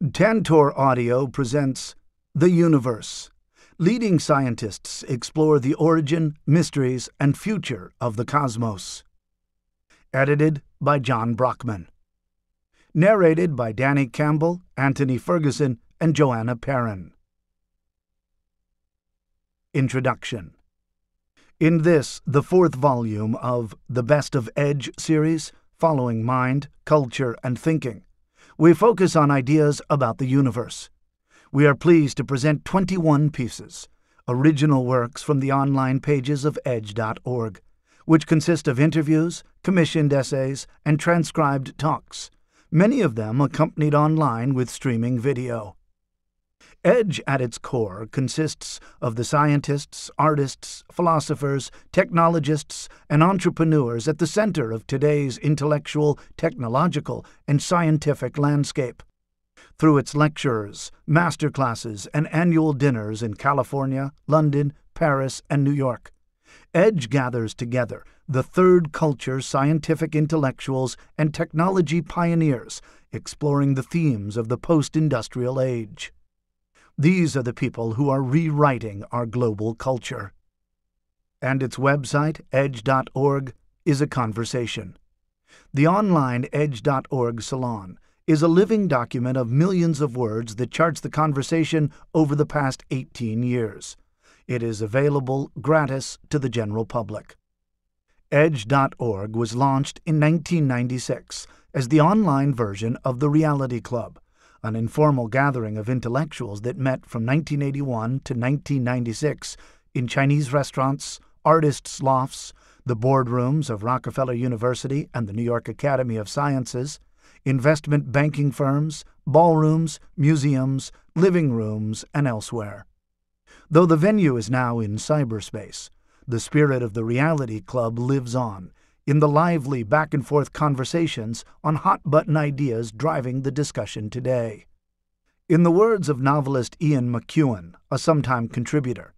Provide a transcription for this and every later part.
Tantor Audio presents The Universe. Leading scientists explore the origin, mysteries, and future of the cosmos. Edited by John Brockman. Narrated by Danny Campbell, Antony Ferguson, and Joanna Perrin. Introduction. In this, the fourth volume of the Best of Edge series, following mind, culture, and thinking, we focus on ideas about the universe. We are pleased to present 21 pieces, original works from the online pages of edge.org, which consist of interviews, commissioned essays, and transcribed talks, many of them accompanied online with streaming video. Edge at its core consists of the scientists, artists, philosophers, technologists, and entrepreneurs at the center of today's intellectual, technological, and scientific landscape. Through its lecturers, masterclasses, and annual dinners in California, London, Paris, and New York, Edge gathers together the third culture scientific intellectuals and technology pioneers exploring the themes of the post-industrial age. These are the people who are rewriting our global culture. And its website, edge.org, is a conversation. The online edge.org salon is a living document of millions of words that charts the conversation over the past 18 years. It is available gratis to the general public. Edge.org was launched in 1996 as the online version of the Reality Club, an informal gathering of intellectuals that met from 1981 to 1996 in Chinese restaurants, artists' lofts, the boardrooms of Rockefeller University and the New York Academy of Sciences, investment banking firms, ballrooms, museums, living rooms, and elsewhere. Though the venue is now in cyberspace, the spirit of the Reality Club lives on in the lively back-and-forth conversations on hot-button ideas driving the discussion today. In the words of novelist Ian McEwan, a sometime contributor,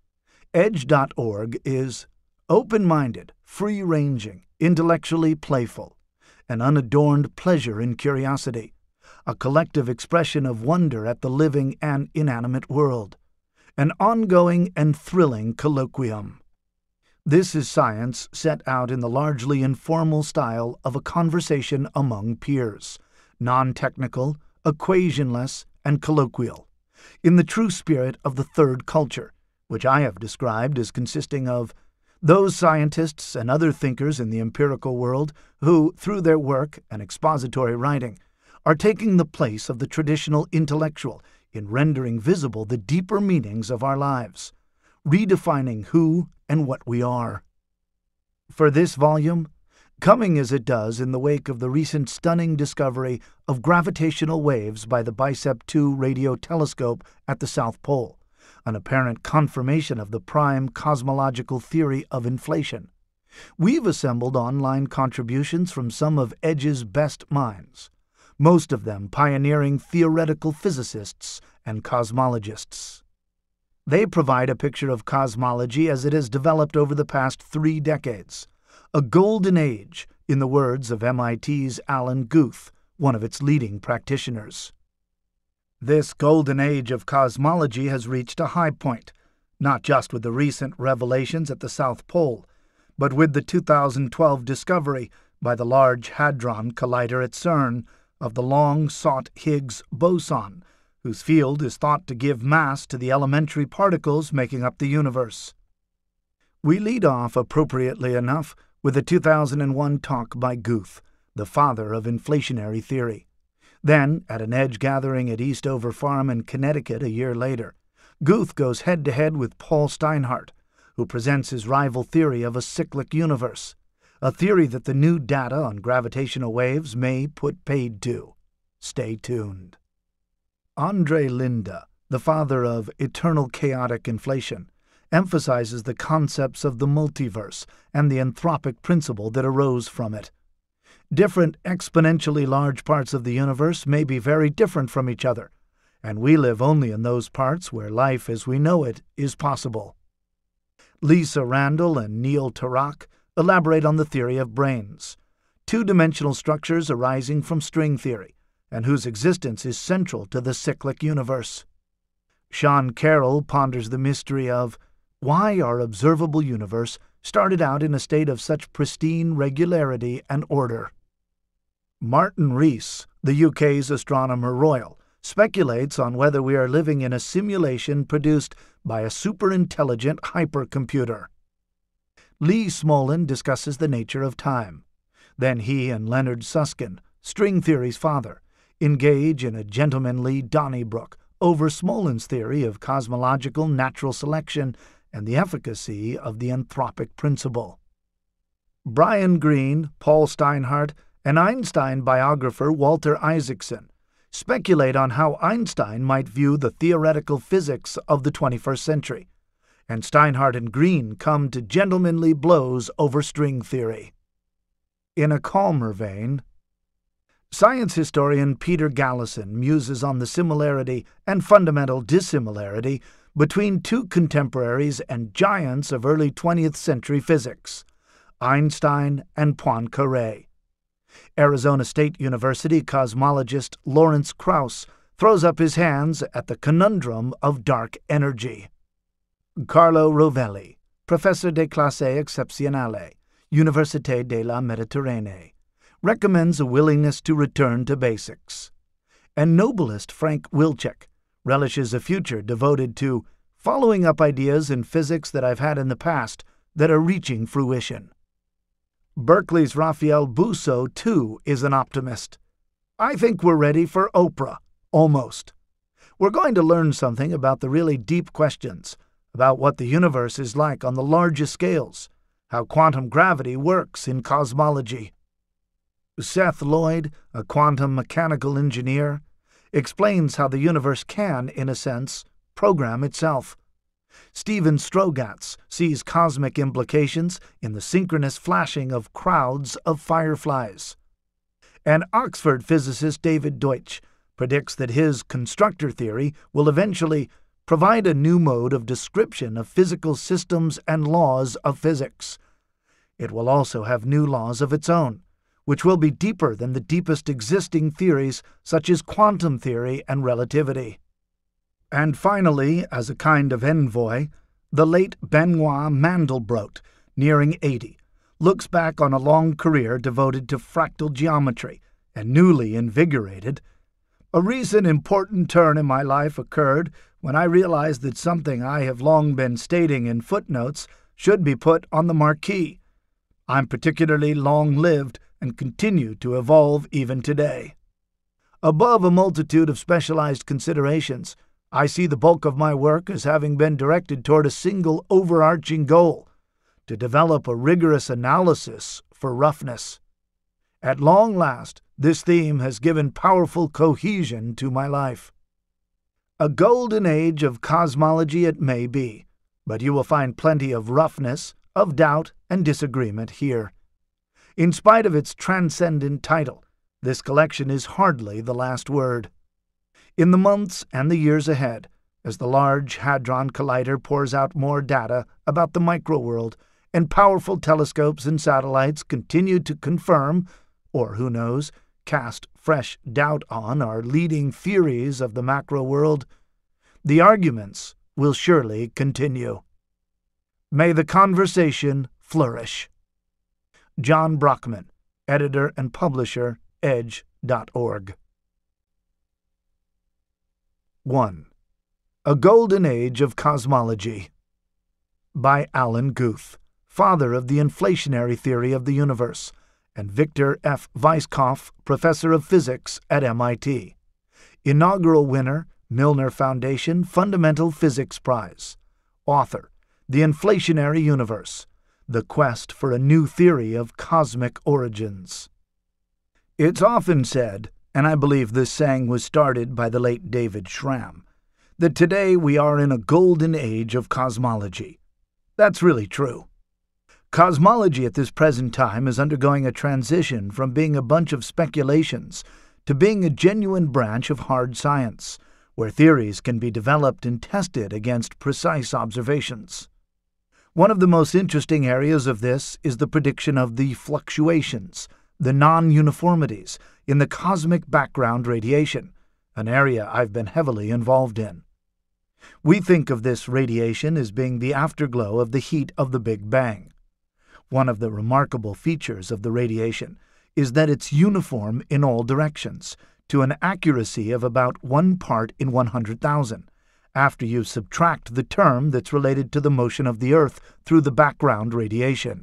Edge.org is open-minded, free-ranging, intellectually playful, an unadorned pleasure in curiosity, a collective expression of wonder at the living and inanimate world, an ongoing and thrilling colloquium. This is science set out in the largely informal style of a conversation among peers, non-technical, equationless, and colloquial, in the true spirit of the third culture, which I have described as consisting of those scientists and other thinkers in the empirical world who, through their work and expository writing, are taking the place of the traditional intellectual in rendering visible the deeper meanings of our lives, redefining who and what we are. For this volume, coming as it does in the wake of the recent stunning discovery of gravitational waves by the Bicep 2 radio telescope at the South Pole, an apparent confirmation of the prime cosmological theory of inflation, we've assembled online contributions from some of Edge's best minds, most of them pioneering theoretical physicists and cosmologists. They provide a picture of cosmology as it has developed over the past 3 decades, a golden age, in the words of MIT's Alan Guth, one of its leading practitioners. This golden age of cosmology has reached a high point, not just with the recent revelations at the South Pole, but with the 2012 discovery by the Large Hadron Collider at CERN of the long-sought Higgs boson, whose field is thought to give mass to the elementary particles making up the universe. We lead off, appropriately enough, with a 2001 talk by Guth, the father of inflationary theory. Then, at an Edge gathering at Eastover Farm in Connecticut a year later, Guth goes head-to-head with Paul Steinhardt, who presents his rival theory of a cyclic universe, a theory that the new data on gravitational waves may put paid to. Stay tuned. Andre Linde, the father of eternal chaotic inflation, emphasizes the concepts of the multiverse and the anthropic principle that arose from it. Different exponentially large parts of the universe may be very different from each other, and we live only in those parts where life as we know it is possible. Lisa Randall and Neil Turok elaborate on the theory of brains, two-dimensional structures arising from string theory, and whose existence is central to the cyclic universe. Sean Carroll ponders the mystery of why our observable universe started out in a state of such pristine regularity and order. Martin Rees, the UK's Astronomer Royal, speculates on whether we are living in a simulation produced by a superintelligent hypercomputer. Lee Smolin discusses the nature of time. Then he and Leonard Susskind, string theory's father, engage in a gentlemanly Donnybrook over Smolin's theory of cosmological natural selection and the efficacy of the anthropic principle. Brian Greene, Paul Steinhardt, and Einstein biographer Walter Isaacson speculate on how Einstein might view the theoretical physics of the 21st century, and Steinhardt and Greene come to gentlemanly blows over string theory. In a calmer vein, science historian Peter Gallison muses on the similarity and fundamental dissimilarity between two contemporaries and giants of early 20th century physics, Einstein and Poincaré. Arizona State University cosmologist Lawrence Krauss throws up his hands at the conundrum of dark energy. Carlo Rovelli, professor de classe exceptionnelle, Université de la Méditerranée, recommends a willingness to return to basics. And nobelist Frank Wilczek relishes a future devoted to following up ideas in physics that I've had in the past that are reaching fruition. Berkeley's Raphael Bousso, too, is an optimist. I think we're ready for Oprah, almost. We're going to learn something about the really deep questions, about what the universe is like on the largest scales, how quantum gravity works in cosmology. Seth Lloyd, a quantum mechanical engineer, explains how the universe can, in a sense, program itself. Stephen Strogatz sees cosmic implications in the synchronous flashing of crowds of fireflies. And Oxford physicist David Deutsch predicts that his constructor theory will eventually provide a new mode of description of physical systems and laws of physics. It will also have new laws of its own, which will be deeper than the deepest existing theories such as quantum theory and relativity. And finally, as a kind of envoy, the late Benoit Mandelbrot, nearing 80, looks back on a long career devoted to fractal geometry and newly invigorated. A recent important turn in my life occurred when I realized that something I have long been stating in footnotes should be put on the marquee. I'm particularly long-lived and continue to evolve even today. Above a multitude of specialized considerations, I see the bulk of my work as having been directed toward a single overarching goal, to develop a rigorous analysis for roughness. At long last, this theme has given powerful cohesion to my life. A golden age of cosmology it may be, but you will find plenty of roughness, of doubt, and disagreement here. In spite of its transcendent title, this collection is hardly the last word. In the months and the years ahead, as the Large Hadron Collider pours out more data about the microworld, and powerful telescopes and satellites continue to confirm, or who knows, cast fresh doubt on our leading theories of the macro world, the arguments will surely continue. May the conversation flourish. John Brockman, editor and publisher, Edge.org. 1. A Golden Age of Cosmology, by Alan Guth, father of the inflationary theory of the universe, and Victor F. Weisskopf, professor of physics at MIT. Inaugural winner, Milner Foundation Fundamental Physics Prize. Author, The Inflationary Universe, The Quest for a New Theory of Cosmic Origins. It's often said, and I believe this saying was started by the late David Schramm, that today we are in a golden age of cosmology. That's really true. Cosmology at this present time is undergoing a transition from being a bunch of speculations to being a genuine branch of hard science, where theories can be developed and tested against precise observations. One of the most interesting areas of this is the prediction of the fluctuations, the non-uniformities in the cosmic background radiation, an area I've been heavily involved in. We think of this radiation as being the afterglow of the heat of the Big Bang. One of the remarkable features of the radiation is that it's uniform in all directions, to an accuracy of about 1 part in 100,000, after you subtract the term that's related to the motion of the Earth through the background radiation.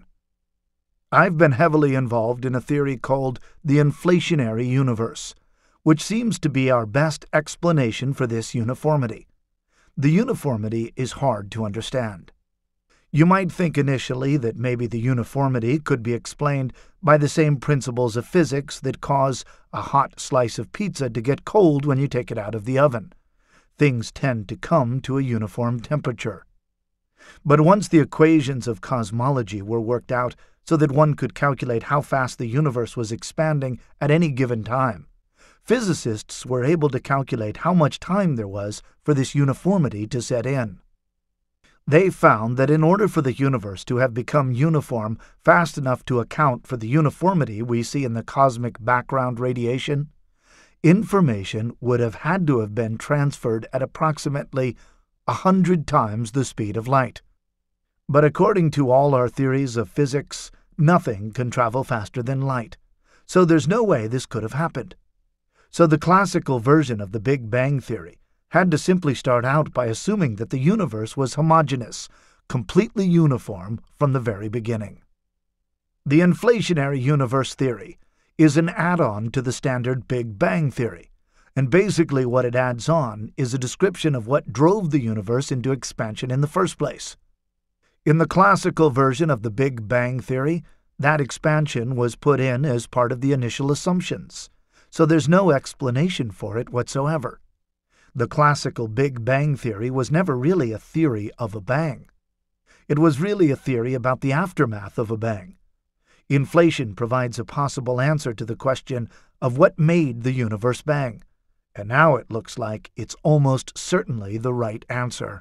I've been heavily involved in a theory called the inflationary universe, which seems to be our best explanation for this uniformity. The uniformity is hard to understand. You might think initially that maybe the uniformity could be explained by the same principles of physics that cause a hot slice of pizza to get cold when you take it out of the oven. Things tend to come to a uniform temperature. But once the equations of cosmology were worked out so that one could calculate how fast the universe was expanding at any given time, physicists were able to calculate how much time there was for this uniformity to set in. They found that in order for the universe to have become uniform fast enough to account for the uniformity we see in the cosmic background radiation, information would have had to have been transferred at approximately 100 times the speed of light. But according to all our theories of physics, nothing can travel faster than light, so there's no way this could have happened. So the classical version of the Big Bang theory had to simply start out by assuming that the universe was homogeneous, completely uniform from the very beginning. The inflationary universe theory is an add-on to the standard Big Bang theory, and basically what it adds on is a description of what drove the universe into expansion in the first place. In the classical version of the Big Bang theory, that expansion was put in as part of the initial assumptions, so there's no explanation for it whatsoever. The classical Big Bang theory was never really a theory of a bang. It was really a theory about the aftermath of a bang. Inflation provides a possible answer to the question of what made the universe bang, and now it looks like it's almost certainly the right answer.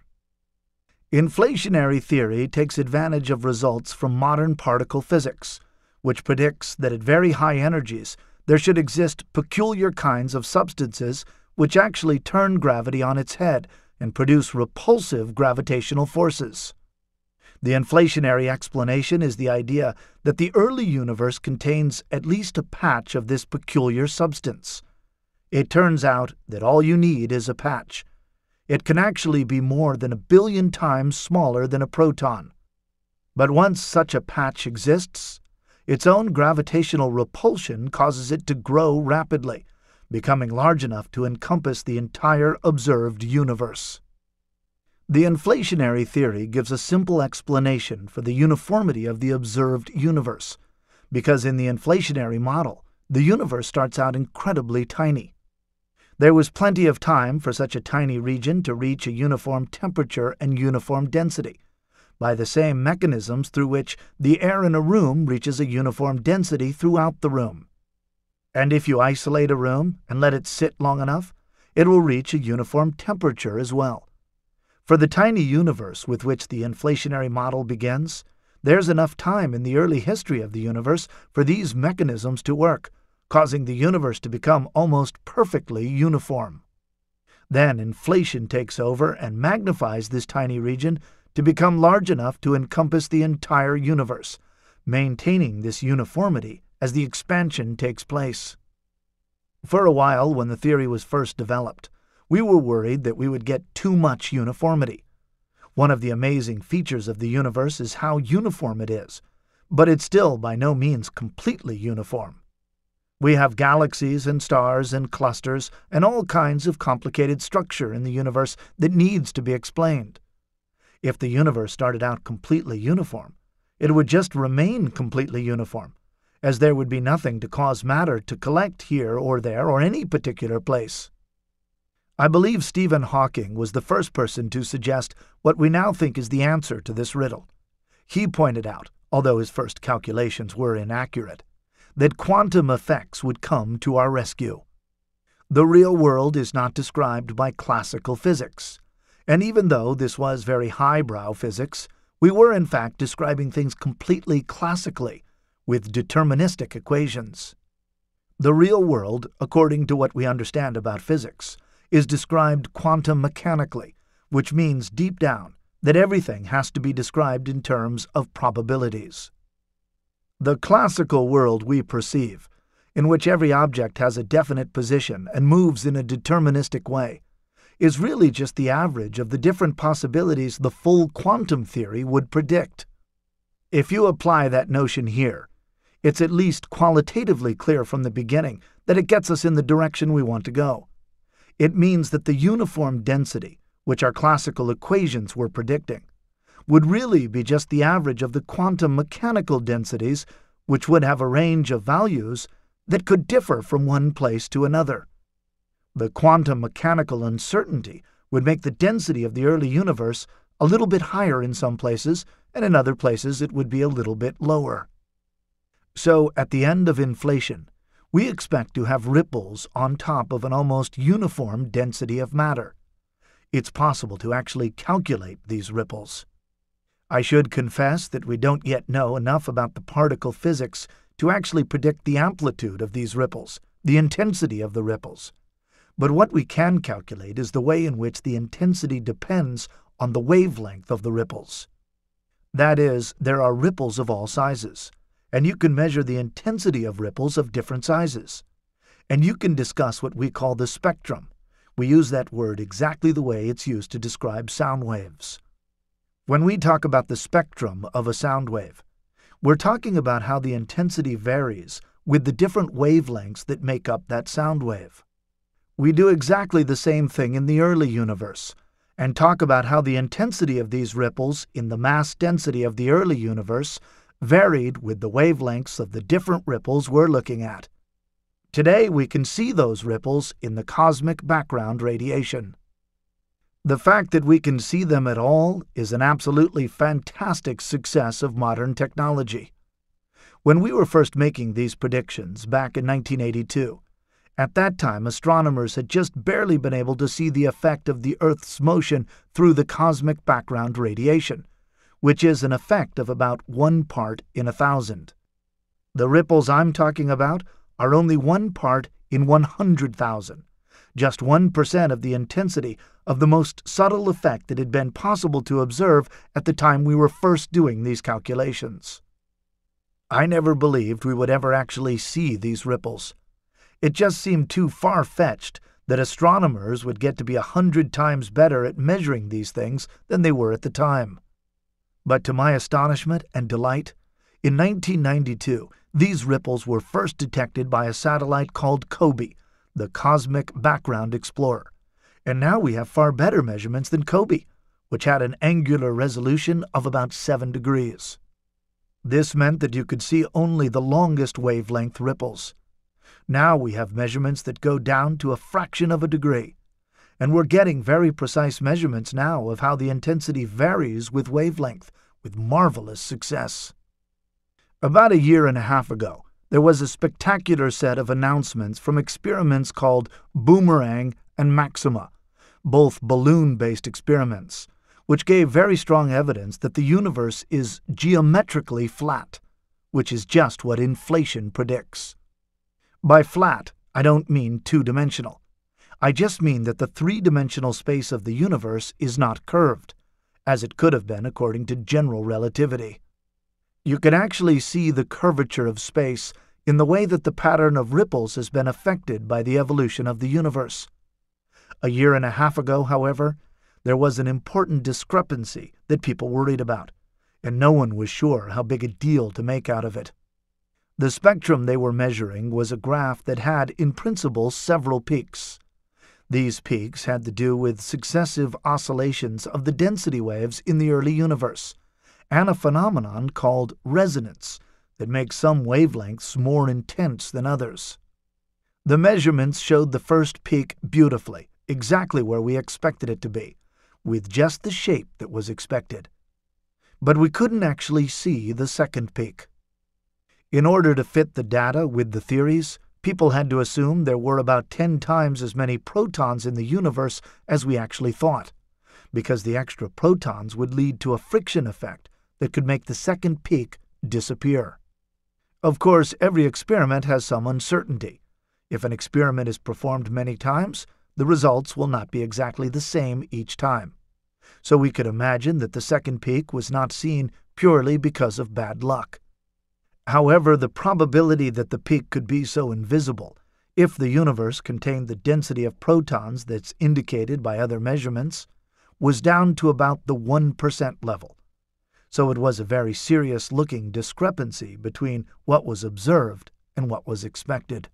Inflationary theory takes advantage of results from modern particle physics, which predicts that at very high energies there should exist peculiar kinds of substances which actually turn gravity on its head and produce repulsive gravitational forces. The inflationary explanation is the idea that the early universe contains at least a patch of this peculiar substance. It turns out that all you need is a patch. It can actually be more than 1 billion times smaller than a proton. But once such a patch exists, its own gravitational repulsion causes it to grow rapidly, becoming large enough to encompass the entire observed universe. The inflationary theory gives a simple explanation for the uniformity of the observed universe, because in the inflationary model, the universe starts out incredibly tiny. There was plenty of time for such a tiny region to reach a uniform temperature and uniform density, by the same mechanisms through which the air in a room reaches a uniform density throughout the room. And if you isolate a room and let it sit long enough, it will reach a uniform temperature as well. For the tiny universe with which the inflationary model begins, there's enough time in the early history of the universe for these mechanisms to work, causing the universe to become almost perfectly uniform. Then inflation takes over and magnifies this tiny region to become large enough to encompass the entire universe, maintaining this uniformity as the expansion takes place. For a while, when the theory was first developed, we were worried that we would get too much uniformity. One of the amazing features of the universe is how uniform it is, but it's still by no means completely uniform. We have galaxies and stars and clusters and all kinds of complicated structure in the universe that needs to be explained. If the universe started out completely uniform, it would just remain completely uniform, as there would be nothing to cause matter to collect here or there or any particular place. I believe Stephen Hawking was the first person to suggest what we now think is the answer to this riddle. He pointed out, although his first calculations were inaccurate, that quantum effects would come to our rescue. The real world is not described by classical physics, and even though this was very highbrow physics, we were in fact describing things completely classically, with deterministic equations. The real world, according to what we understand about physics, is described quantum mechanically, which means deep down that everything has to be described in terms of probabilities. The classical world we perceive, in which every object has a definite position and moves in a deterministic way, is really just the average of the different possibilities the full quantum theory would predict. If you apply that notion here, it's at least qualitatively clear from the beginning that it gets us in the direction we want to go. It means that the uniform density, which our classical equations were predicting, would really be just the average of the quantum mechanical densities, which would have a range of values that could differ from one place to another. The quantum mechanical uncertainty would make the density of the early universe a little bit higher in some places, and in other places it would be a little bit lower. So, at the end of inflation, we expect to have ripples on top of an almost uniform density of matter. It's possible to actually calculate these ripples. I should confess that we don't yet know enough about the particle physics to actually predict the amplitude of these ripples, the intensity of the ripples. But what we can calculate is the way in which the intensity depends on the wavelength of the ripples. That is, there are ripples of all sizes, and you can measure the intensity of ripples of different sizes. And you can discuss what we call the spectrum. We use that word exactly the way it's used to describe sound waves. When we talk about the spectrum of a sound wave, we're talking about how the intensity varies with the different wavelengths that make up that sound wave. We do exactly the same thing in the early universe, and talk about how the intensity of these ripples in the mass density of the early universe varied with the wavelengths of the different ripples we're looking at. Today we can see those ripples in the cosmic background radiation. The fact that we can see them at all is an absolutely fantastic success of modern technology. When we were first making these predictions back in 1982, at that time astronomers had just barely been able to see the effect of the Earth's motion through the cosmic background radiation, which is an effect of about 1 part in 1,000. The ripples I'm talking about are only 1 part in 100,000, just 1% of the intensity of the most subtle effect that had been possible to observe at the time we were first doing these calculations. I never believed we would ever actually see these ripples. It just seemed too far-fetched that astronomers would get to be 100 times better at measuring these things than they were at the time. But to my astonishment and delight, in 1992, these ripples were first detected by a satellite called COBE, the Cosmic Background Explorer, and now we have far better measurements than COBE, which had an angular resolution of about 7 degrees. This meant that you could see only the longest wavelength ripples. Now we have measurements that go down to a fraction of a degree, and we're getting very precise measurements now of how the intensity varies with wavelength, with marvelous success. About a year and a half ago, there was a spectacular set of announcements from experiments called Boomerang and Maxima, both balloon-based experiments, which gave very strong evidence that the universe is geometrically flat, which is just what inflation predicts. By flat, I don't mean two-dimensional. I just mean that the three-dimensional space of the universe is not curved, as it could have been according to general relativity. You can actually see the curvature of space in the way that the pattern of ripples has been affected by the evolution of the universe. A year and a half ago, however, there was an important discrepancy that people worried about, and no one was sure how big a deal to make out of it. The spectrum they were measuring was a graph that had, in principle, several peaks. These peaks had to do with successive oscillations of the density waves in the early universe, and a phenomenon called resonance that makes some wavelengths more intense than others. The measurements showed the first peak beautifully, exactly where we expected it to be, with just the shape that was expected. But we couldn't actually see the second peak. In order to fit the data with the theories, people had to assume there were about 10 times as many protons in the universe as we actually thought, because the extra protons would lead to a friction effect that could make the second peak disappear. Of course, every experiment has some uncertainty. If an experiment is performed many times, the results will not be exactly the same each time. So we could imagine that the second peak was not seen purely because of bad luck. However, the probability that the peak could be so invisible, if the universe contained the density of protons that's indicated by other measurements, was down to about the 1% level. So it was a very serious-looking discrepancy between what was observed and what was expected.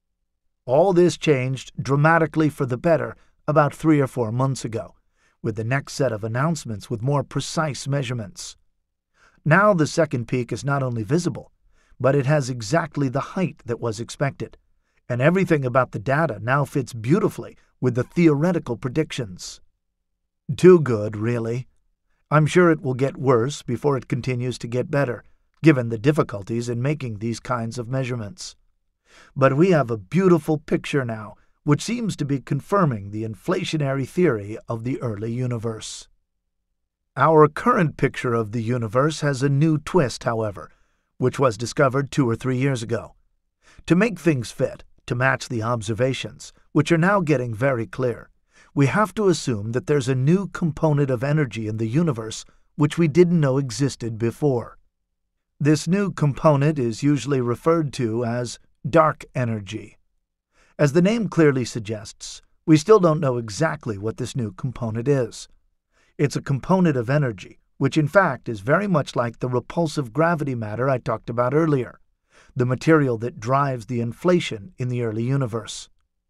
All this changed dramatically for the better about 3 or 4 months ago, with the next set of announcements with more precise measurements. Now the second peak is not only visible, but it has exactly the height that was expected, and everything about the data now fits beautifully with the theoretical predictions. Too good, really. I'm sure it will get worse before it continues to get better, given the difficulties in making these kinds of measurements. But we have a beautiful picture now, which seems to be confirming the inflationary theory of the early universe. Our current picture of the universe has a new twist, however, which was discovered 2 or 3 years ago. To make things fit, to match the observations, which are now getting very clear, we have to assume that there's a new component of energy in the universe which we didn't know existed before. This new component is usually referred to as dark energy. As the name clearly suggests, we still don't know exactly what this new component is. It's a component of energy, which in fact is very much like the repulsive gravity matter I talked about earlier, the material that drives the inflation in the early universe.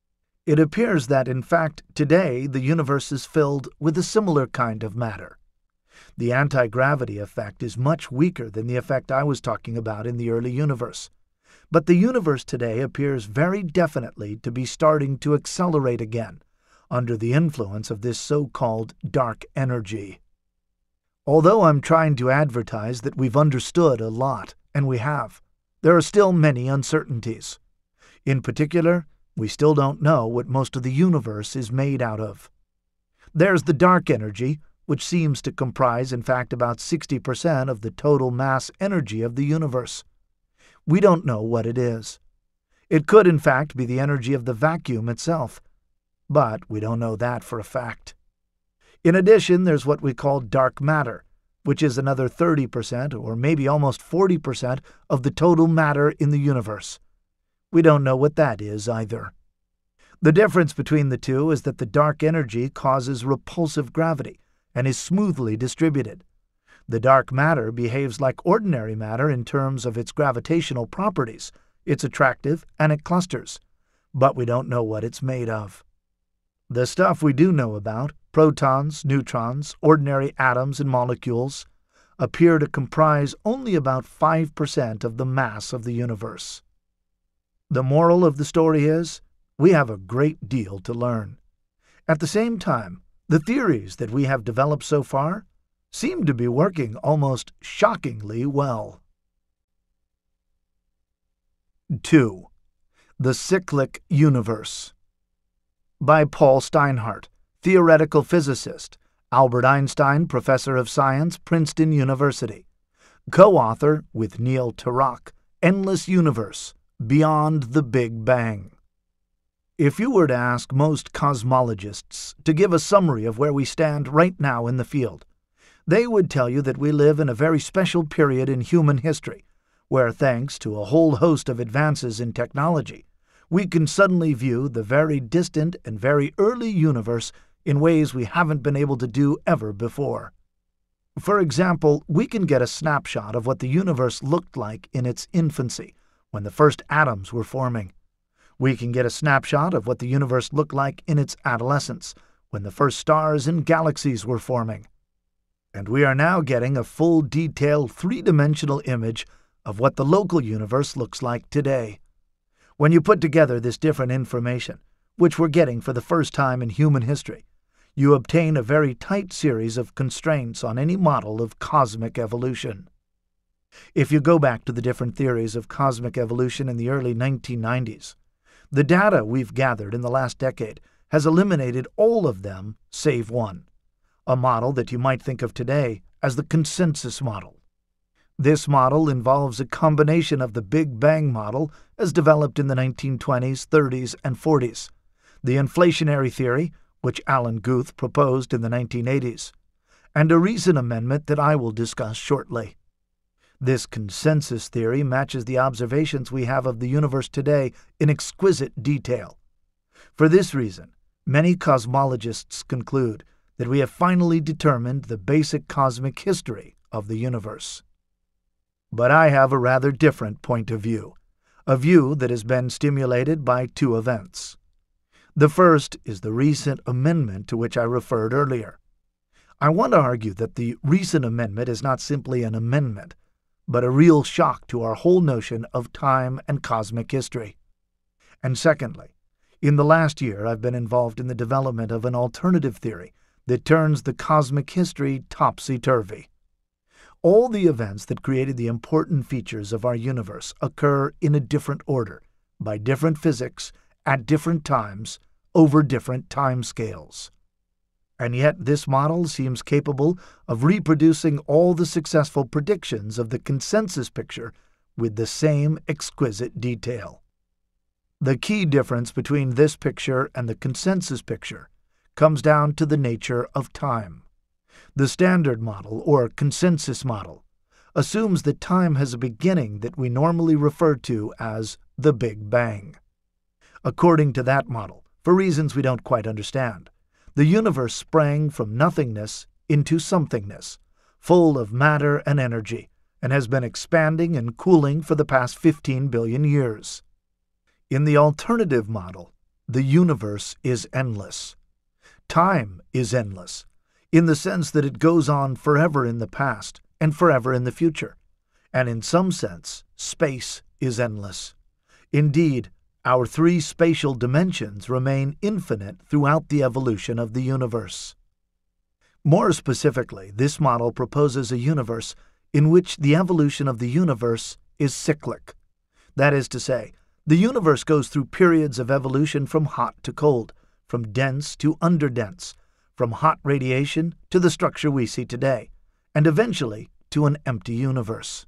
It appears that, in fact, today the universe is filled with a similar kind of matter. The anti-gravity effect is much weaker than the effect I was talking about in the early universe. But the universe today appears very definitely to be starting to accelerate again, under the influence of this so-called dark energy. Although I'm trying to advertise that we've understood a lot, and we have, there are still many uncertainties. In particular, we still don't know what most of the universe is made out of. There's the dark energy, which seems to comprise, in fact, about 60% of the total mass energy of the universe. We don't know what it is. It could, in fact, be the energy of the vacuum itself, but we don't know that for a fact. In addition, there's what we call dark matter, which is another 30% or maybe almost 40% of the total matter in the universe. We don't know what that is either. The difference between the two is that the dark energy causes repulsive gravity and is smoothly distributed. The dark matter behaves like ordinary matter in terms of its gravitational properties. It's attractive and it clusters, but we don't know what it's made of. The stuff we do know about, protons, neutrons, ordinary atoms and molecules, appear to comprise only about 5% of the mass of the universe. The moral of the story is, we have a great deal to learn. At the same time, the theories that we have developed so far seem to be working almost shockingly well. 2. The Cyclic Universe. By Paul Steinhardt, theoretical physicist, Albert Einstein Professor of Science, Princeton University. Co-author with Neil Turok, Endless Universe, Beyond the Big Bang. If you were to ask most cosmologists to give a summary of where we stand right now in the field, they would tell you that we live in a very special period in human history, where thanks to a whole host of advances in technology, we can suddenly view the very distant and very early universe in ways we haven't been able to do ever before. For example, we can get a snapshot of what the universe looked like in its infancy, when the first atoms were forming. We can get a snapshot of what the universe looked like in its adolescence, when the first stars and galaxies were forming. And we are now getting a full, detailed, three-dimensional image of what the local universe looks like today. When you put together this different information, which we're getting for the first time in human history, you obtain a very tight series of constraints on any model of cosmic evolution. If you go back to the different theories of cosmic evolution in the early 1990s, the data we've gathered in the last decade has eliminated all of them save one, a model that you might think of today as the consensus model. This model involves a combination of the Big Bang model as developed in the 1920s, 30s, and 40s, the inflationary theory, which Alan Guth proposed in the 1980s, and a recent amendment that I will discuss shortly. This consensus theory matches the observations we have of the universe today in exquisite detail. For this reason, many cosmologists conclude that we have finally determined the basic cosmic history of the universe. But I have a rather different point of view, a view that has been stimulated by two events. The first is the recent amendment to which I referred earlier. I want to argue that the recent amendment is not simply an amendment, but a real shock to our whole notion of time and cosmic history. And secondly, in the last year I've been involved in the development of an alternative theory that turns the cosmic history topsy-turvy. All the events that created the important features of our universe occur in a different order, by different physics, at different times, over different timescales. And yet this model seems capable of reproducing all the successful predictions of the consensus picture with the same exquisite detail. The key difference between this picture and the consensus picture comes down to the nature of time. The standard model, or consensus model, assumes that time has a beginning that we normally refer to as the Big Bang. According to that model, for reasons we don't quite understand, the universe sprang from nothingness into somethingness, full of matter and energy, and has been expanding and cooling for the past 15 billion years. In the alternative model, the universe is endless. Time is endless, in the sense that it goes on forever in the past and forever in the future, and in some sense, space is endless. Indeed, our three spatial dimensions remain infinite throughout the evolution of the universe. More specifically, this model proposes a universe in which the evolution of the universe is cyclic. That is to say, the universe goes through periods of evolution from hot to cold, from dense to underdense, from hot radiation to the structure we see today, and eventually to an empty universe.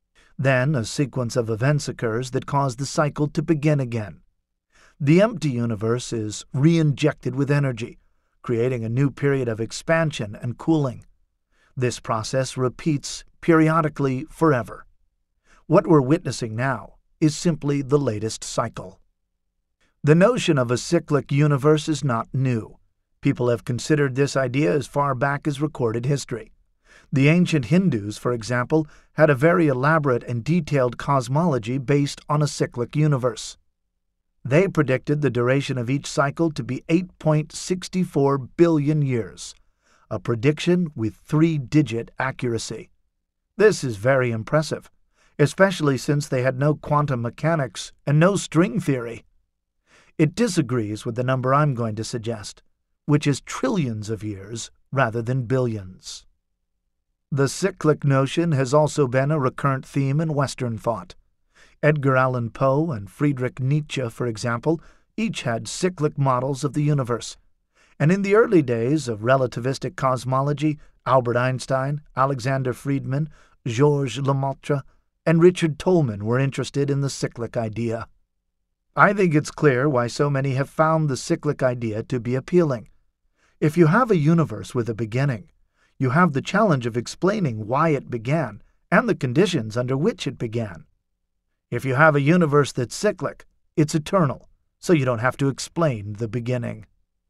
Then a sequence of events occurs that cause the cycle to begin again. The empty universe is re-injected with energy, creating a new period of expansion and cooling. This process repeats periodically forever. What we're witnessing now is simply the latest cycle. The notion of a cyclic universe is not new. People have considered this idea as far back as recorded history. The ancient Hindus, for example, had a very elaborate and detailed cosmology based on a cyclic universe. They predicted the duration of each cycle to be 8.64 billion years, a prediction with three-digit accuracy. This is very impressive, especially since they had no quantum mechanics and no string theory. It disagrees with the number I'm going to suggest, which is trillions of years rather than billions. The cyclic notion has also been a recurrent theme in Western thought. Edgar Allan Poe and Friedrich Nietzsche, for example, each had cyclic models of the universe. And in the early days of relativistic cosmology, Albert Einstein, Alexander Friedman, Georges Lemaitre, and Richard Tolman were interested in the cyclic idea. I think it's clear why so many have found the cyclic idea to be appealing. If you have a universe with a beginning, you have the challenge of explaining why it began and the conditions under which it began. If you have a universe that's cyclic, it's eternal, so you don't have to explain the beginning.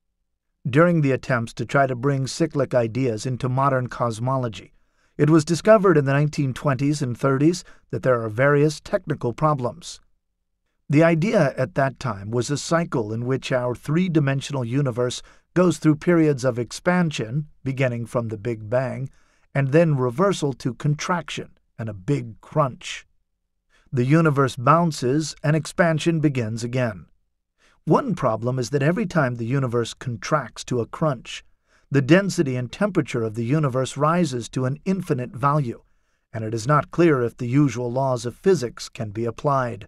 During the attempts to try to bring cyclic ideas into modern cosmology, it was discovered in the 1920s and 30s that there are various technical problems. The idea at that time was a cycle in which our three-dimensional universe goes through periods of expansion, beginning from the Big Bang, and then reversal to contraction and a big crunch. The universe bounces and expansion begins again. One problem is that every time the universe contracts to a crunch, the density and temperature of the universe rises to an infinite value, and it is not clear if the usual laws of physics can be applied.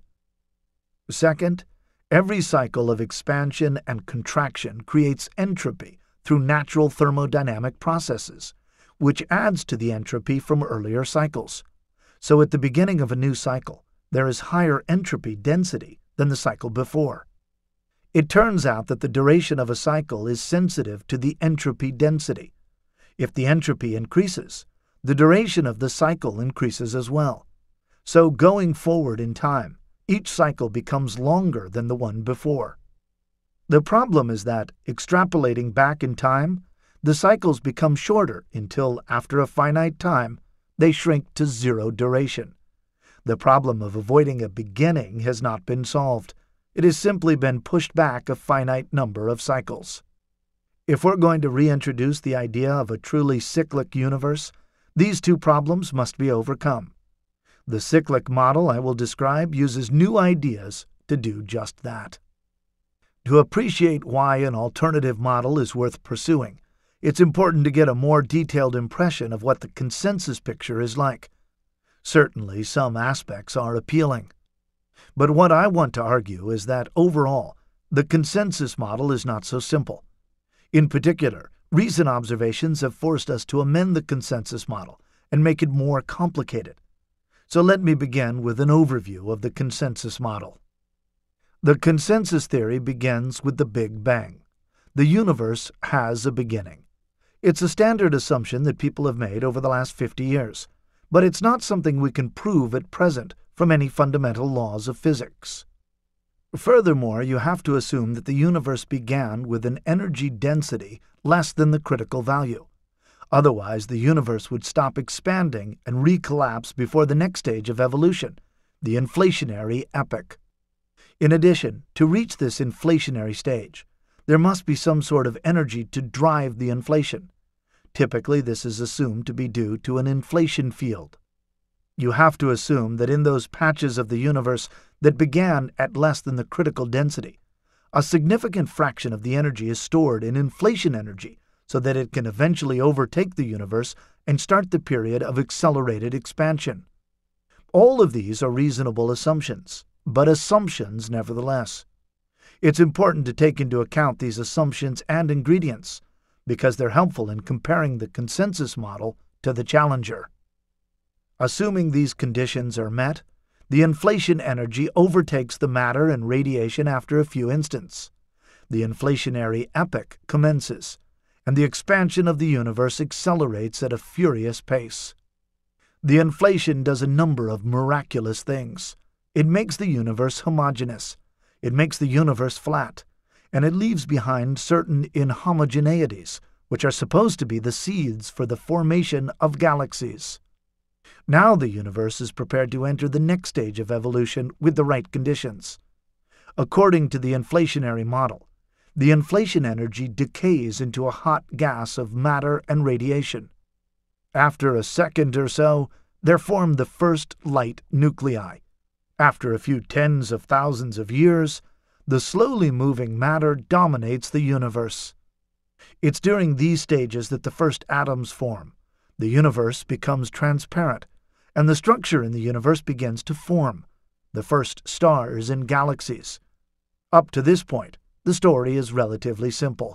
Second, every cycle of expansion and contraction creates entropy through natural thermodynamic processes, which adds to the entropy from earlier cycles. So at the beginning of a new cycle, there is higher entropy density than the cycle before. It turns out that the duration of a cycle is sensitive to the entropy density. If the entropy increases, the duration of the cycle increases as well. So going forward in time, each cycle becomes longer than the one before. The problem is that, extrapolating back in time, the cycles become shorter until, after a finite time, they shrink to zero duration. The problem of avoiding a beginning has not been solved. It has simply been pushed back a finite number of cycles. If we're going to reintroduce the idea of a truly cyclic universe, these two problems must be overcome. The cyclic model I will describe uses new ideas to do just that. To appreciate why an alternative model is worth pursuing, it's important to get a more detailed impression of what the consensus picture is like. Certainly, some aspects are appealing. But what I want to argue is that, overall, the consensus model is not so simple. In particular, recent observations have forced us to amend the consensus model and make it more complicated. So let me begin with an overview of the consensus model. The consensus theory begins with the Big Bang. The universe has a beginning. It's a standard assumption that people have made over the last 50 years, but it's not something we can prove at present from any fundamental laws of physics. Furthermore, you have to assume that the universe began with an energy density less than the critical value. Otherwise, the universe would stop expanding and recollapse before the next stage of evolution, the inflationary epoch. In addition, to reach this inflationary stage, there must be some sort of energy to drive the inflation. Typically, this is assumed to be due to an inflation field. You have to assume that in those patches of the universe that began at less than the critical density, a significant fraction of the energy is stored in inflation energy so that it can eventually overtake the universe and start the period of accelerated expansion. All of these are reasonable assumptions, but assumptions nevertheless. It's important to take into account these assumptions and ingredients because they're helpful in comparing the consensus model to the challenger. Assuming these conditions are met, the inflation energy overtakes the matter and radiation after a few instants. The inflationary epoch commences, and the expansion of the universe accelerates at a furious pace. The inflation does a number of miraculous things. It makes the universe homogeneous. It makes the universe flat, and it leaves behind certain inhomogeneities, which are supposed to be the seeds for the formation of galaxies. Now the universe is prepared to enter the next stage of evolution with the right conditions. According to the inflationary model, the inflation energy decays into a hot gas of matter and radiation. After a second or so, there form the first light nuclei. After a few tens of thousands of years, the slowly moving matter dominates the universe. It's during these stages that the first atoms form. The universe becomes transparent, and the structure in the universe begins to form, the first stars and galaxies. Up to this point, the story is relatively simple.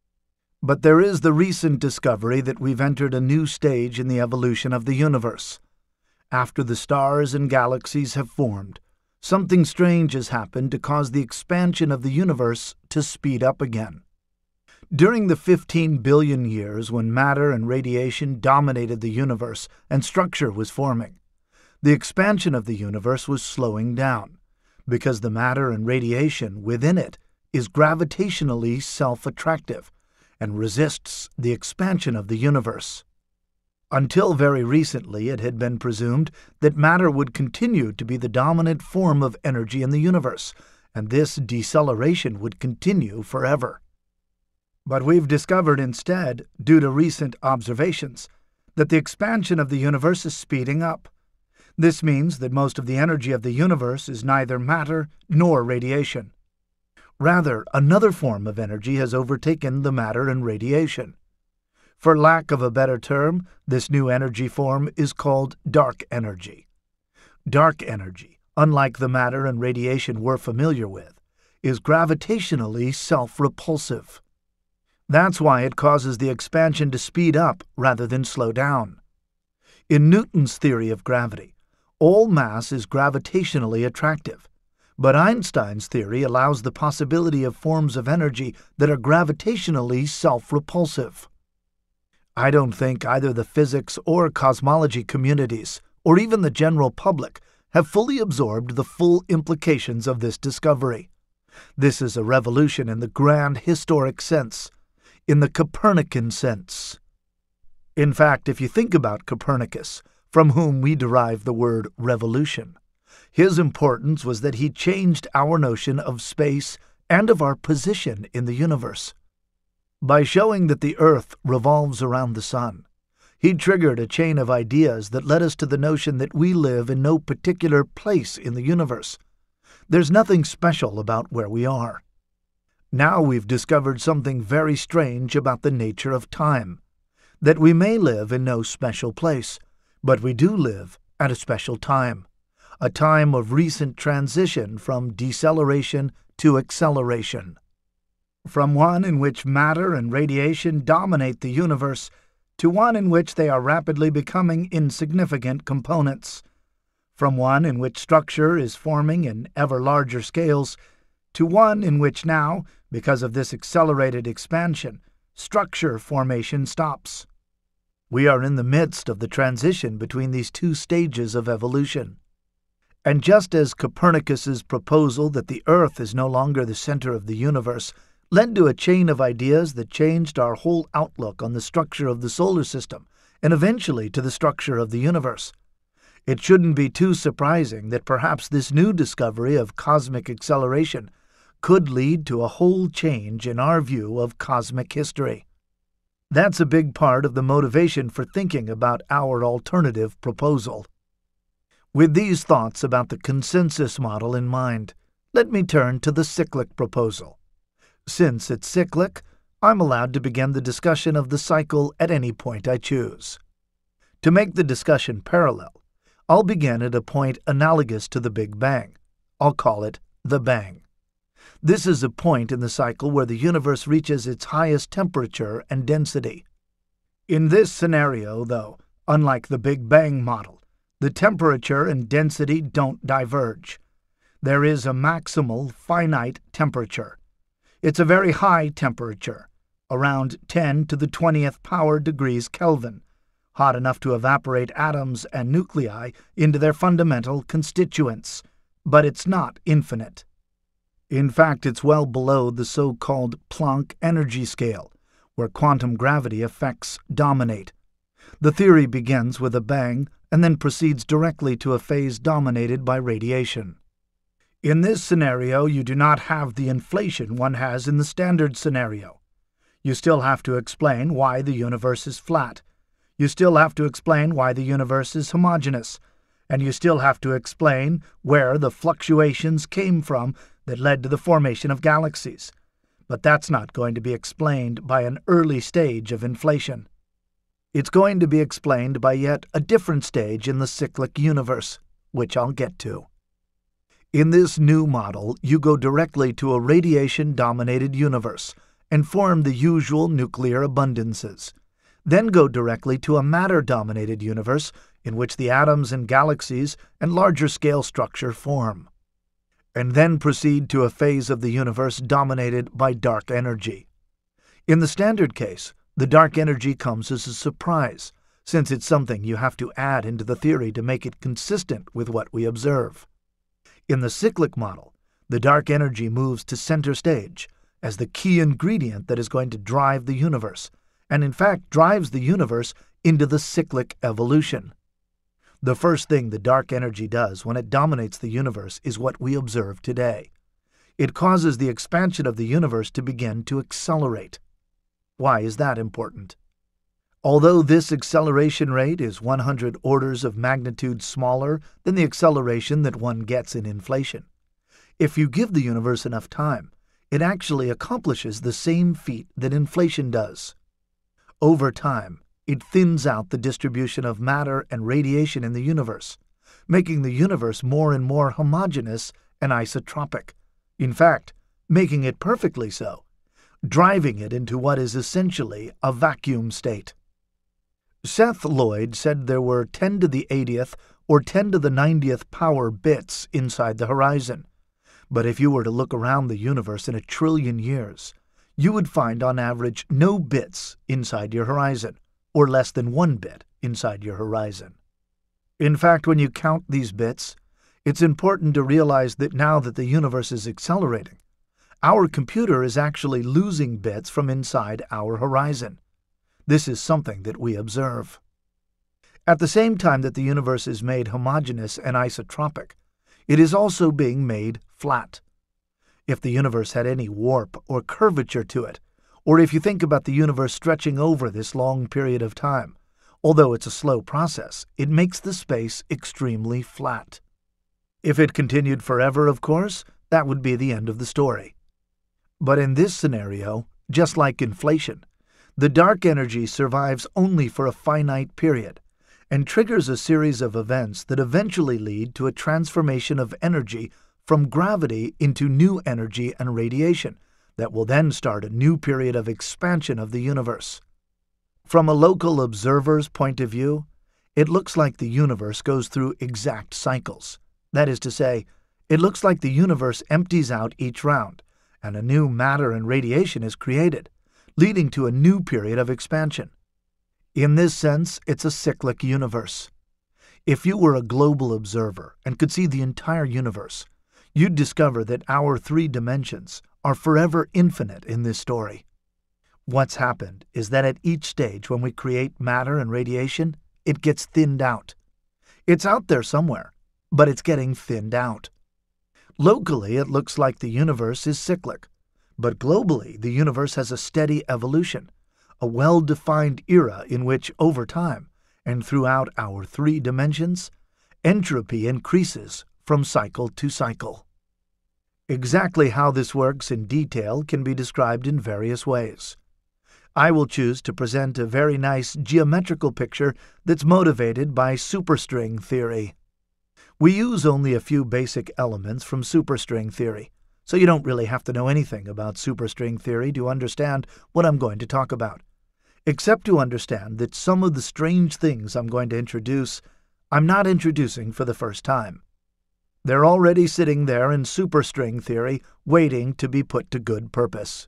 But there is the recent discovery that we've entered a new stage in the evolution of the universe. After the stars and galaxies have formed, something strange has happened to cause the expansion of the universe to speed up again. During the 15 billion years when matter and radiation dominated the universe and structure was forming, the expansion of the universe was slowing down, because the matter and radiation within it is gravitationally self-attractive and resists the expansion of the universe. Until very recently, it had been presumed that matter would continue to be the dominant form of energy in the universe, and this deceleration would continue forever. But we've discovered instead, due to recent observations, that the expansion of the universe is speeding up. This means that most of the energy of the universe is neither matter nor radiation. Rather, another form of energy has overtaken the matter and radiation. For lack of a better term, this new energy form is called dark energy. Dark energy, unlike the matter and radiation we're familiar with, is gravitationally self-repulsive. That's why it causes the expansion to speed up rather than slow down. In Newton's theory of gravity, All mass is gravitationally attractive, but Einstein's theory allows the possibility of forms of energy that are gravitationally self-repulsive. I don't think either the physics or cosmology communities, or even the general public, have fully absorbed the full implications of this discovery. This is a revolution in the grand historic sense, in the Copernican sense. In fact, if you think about Copernicus, from whom we derive the word revolution, his importance was that he changed our notion of space and of our position in the universe. By showing that the Earth revolves around the sun, he triggered a chain of ideas that led us to the notion that we live in no particular place in the universe. There's nothing special about where we are. Now we've discovered something very strange about the nature of time, that we may live in no special place, but we do live at a special time, a time of recent transition from deceleration to acceleration. From one in which matter and radiation dominate the universe to one in which they are rapidly becoming insignificant components. From one in which structure is forming in ever larger scales to one in which now, because of this accelerated expansion, structure formation stops. We are in the midst of the transition between these two stages of evolution. And just as Copernicus's proposal that the Earth is no longer the center of the universe led to a chain of ideas that changed our whole outlook on the structure of the solar system and eventually to the structure of the universe, it shouldn't be too surprising that perhaps this new discovery of cosmic acceleration could lead to a whole change in our view of cosmic history. That's a big part of the motivation for thinking about our alternative proposal. With these thoughts about the consensus model in mind, let me turn to the cyclic proposal. Since it's cyclic, I'm allowed to begin the discussion of the cycle at any point I choose. To make the discussion parallel, I'll begin at a point analogous to the Big Bang. I'll call it the Bang. This is a point in the cycle where the universe reaches its highest temperature and density. In this scenario, though, unlike the Big Bang model, the temperature and density don't diverge. There is a maximal, finite temperature. It's a very high temperature, around 10 to the 20th power degrees Kelvin, hot enough to evaporate atoms and nuclei into their fundamental constituents, but it's not infinite. In fact, it's well below the so-called Planck energy scale, where quantum gravity effects dominate. The theory begins with a bang and then proceeds directly to a phase dominated by radiation. In this scenario, you do not have the inflation one has in the standard scenario. You still have to explain why the universe is flat. You still have to explain why the universe is homogeneous. And you still have to explain where the fluctuations came from that led to the formation of galaxies. But that's not going to be explained by an early stage of inflation. It's going to be explained by yet a different stage in the cyclic universe, which I'll get to. In this new model, you go directly to a radiation-dominated universe and form the usual nuclear abundances. Then go directly to a matter-dominated universe in which the atoms and galaxies and larger-scale structure form. And then proceed to a phase of the universe dominated by dark energy. In the standard case, the dark energy comes as a surprise, since it's something you have to add into the theory to make it consistent with what we observe. In the cyclic model, the dark energy moves to center stage as the key ingredient that is going to drive the universe, and in fact drives the universe into the cyclic evolution. The first thing the dark energy does when it dominates the universe is what we observe today. It causes the expansion of the universe to begin to accelerate. Why is that important? Although this acceleration rate is 100 orders of magnitude smaller than the acceleration that one gets in inflation, if you give the universe enough time, it actually accomplishes the same feat that inflation does. Over time, it thins out the distribution of matter and radiation in the universe, making the universe more and more homogeneous and isotropic. In fact, making it perfectly so, driving it into what is essentially a vacuum state. Seth Lloyd said there were 10 to the 80th or 10 to the 90th power bits inside the horizon. But if you were to look around the universe in 1 trillion years, you would find on average no bits inside your horizon, or less than 1 bit inside your horizon. In fact, when you count these bits, it's important to realize that now that the universe is accelerating, our computer is actually losing bits from inside our horizon. This is something that we observe. At the same time that the universe is made homogeneous and isotropic, it is also being made flat. If the universe had any warp or curvature to it, or if you think about the universe stretching over this long period of time, although it's a slow process, it makes the space extremely flat. If it continued forever, of course, that would be the end of the story. But in this scenario, just like inflation, the dark energy survives only for a finite period and triggers a series of events that eventually lead to a transformation of energy from gravity into new energy and radiation that will then start a new period of expansion of the universe. From a local observer's point of view, it looks like the universe goes through exact cycles. That is to say, it looks like the universe empties out each round, and a new matter and radiation is created, leading to a new period of expansion. In this sense, it's a cyclic universe. If you were a global observer and could see the entire universe, you'd discover that our 3 dimensions are forever infinite in this story. What's happened is that at each stage when we create matter and radiation, it gets thinned out. It's out there somewhere, but it's getting thinned out. Locally, it looks like the universe is cyclic, but globally, the universe has a steady evolution, a well-defined era in which, over time, and throughout our 3 dimensions, entropy increases from cycle to cycle. Exactly how this works in detail can be described in various ways. I will choose to present a very nice geometrical picture that's motivated by superstring theory. We use only a few basic elements from superstring theory, so you don't really have to know anything about superstring theory to understand what I'm going to talk about, except to understand that some of the strange things I'm going to introduce, I'm not introducing for the first time. They're already sitting there in superstring theory, waiting to be put to good purpose.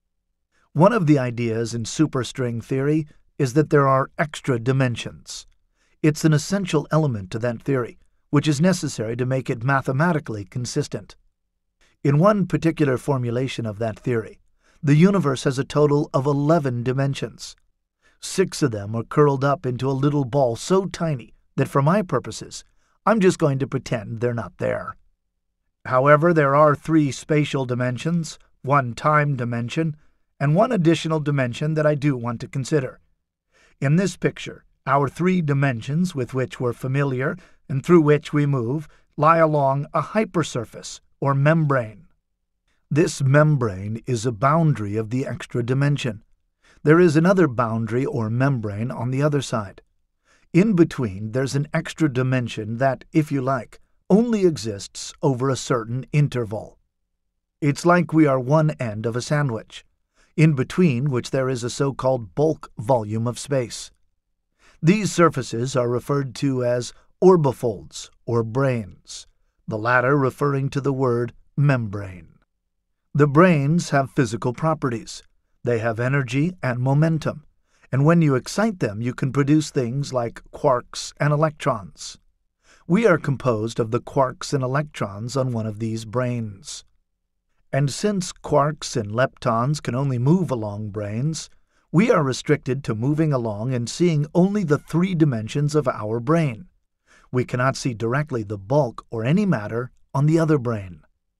One of the ideas in superstring theory is that there are extra dimensions. It's an essential element to that theory, which is necessary to make it mathematically consistent. In one particular formulation of that theory, the universe has a total of 11 dimensions. 6 of them are curled up into a little ball so tiny that for my purposes, I'm just going to pretend they're not there. However, there are 3 spatial dimensions, 1 time dimension, and 1 additional dimension that I do want to consider. In this picture, our 3 dimensions with which we're familiar and through which we move lie along a hypersurface or membrane. This membrane is a boundary of the extra dimension. There is another boundary or membrane on the other side. In between, there's an extra dimension that, if you like, only exists over a certain interval. It's like we are one end of a sandwich, in between which there is a so-called bulk volume of space. These surfaces are referred to as orbifolds or branes, the latter referring to the word membrane. The branes have physical properties. They have energy and momentum, and when you excite them, you can produce things like quarks and electrons. We are composed of the quarks and electrons on one of these branes. And since quarks and leptons can only move along branes, we are restricted to moving along and seeing only the 3 dimensions of our brane. We cannot see directly the bulk or any matter on the other brane.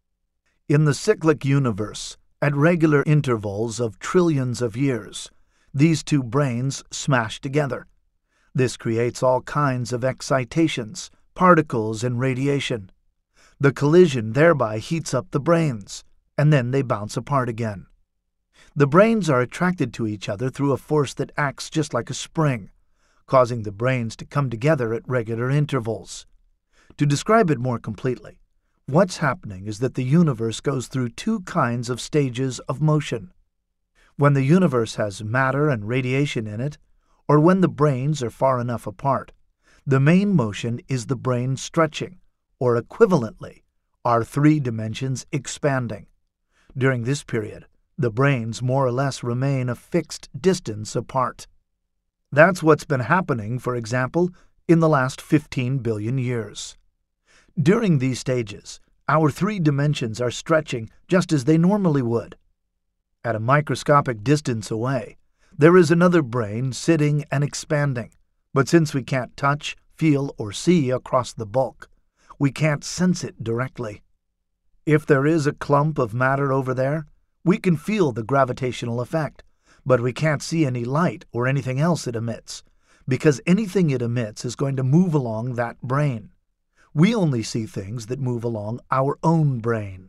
In the cyclic universe, at regular intervals of trillions of years, these 2 branes smash together. This creates all kinds of excitations, particles, and radiation. The collision thereby heats up the branes, and then they bounce apart again. The branes are attracted to each other through a force that acts just like a spring, causing the branes to come together at regular intervals. To describe it more completely, what's happening is that the universe goes through 2 kinds of stages of motion. When the universe has matter and radiation in it, or when the branes are far enough apart, The main motion is the brain stretching, or equivalently, our three dimensions expanding. During this period, the brains more or less remain a fixed distance apart. That's what's been happening, for example, in the last 15 billion years. During these stages, our three dimensions are stretching just as they normally would. At a microscopic distance away, there is another brain sitting and expanding, but since we can't touch, feel, or see across the bulk, we can't sense it directly. If there is a clump of matter over there, we can feel the gravitational effect, but we can't see any light or anything else it emits, because anything it emits is going to move along that brain. We only see things that move along our own brain.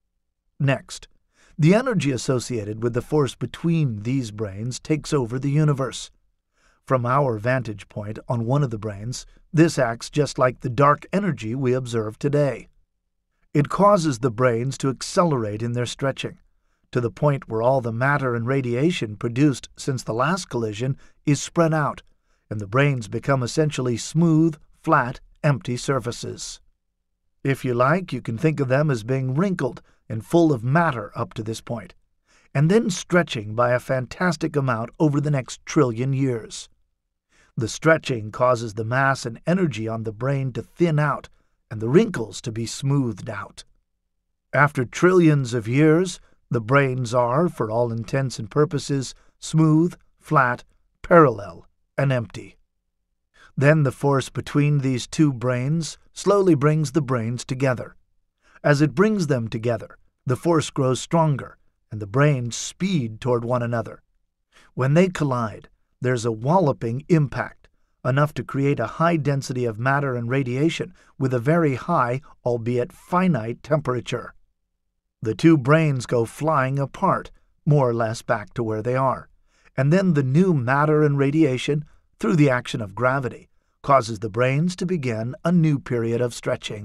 Next, the energy associated with the force between these brains takes over the universe. From our vantage point on one of the brains, this acts just like the dark energy we observe today. It causes the brains to accelerate in their stretching, to the point where all the matter and radiation produced since the last collision is spread out, and the brains become essentially smooth, flat, empty surfaces. If you like, you can think of them as being wrinkled and full of matter up to this point, and then stretching by a fantastic amount over the next trillion years. The stretching causes the mass and energy on the brain to thin out and the wrinkles to be smoothed out. After trillions of years, the brains are, for all intents and purposes, smooth, flat, parallel, and empty. Then the force between these two brains slowly brings the brains together. As it brings them together, the force grows stronger, and the brains speed toward one another. When they collide, there's a walloping impact, enough to create a high density of matter and radiation with a very high, albeit finite, temperature. The two brains go flying apart, more or less back to where they are, and then the new matter and radiation, through the action of gravity, causes the brains to begin a new period of stretching.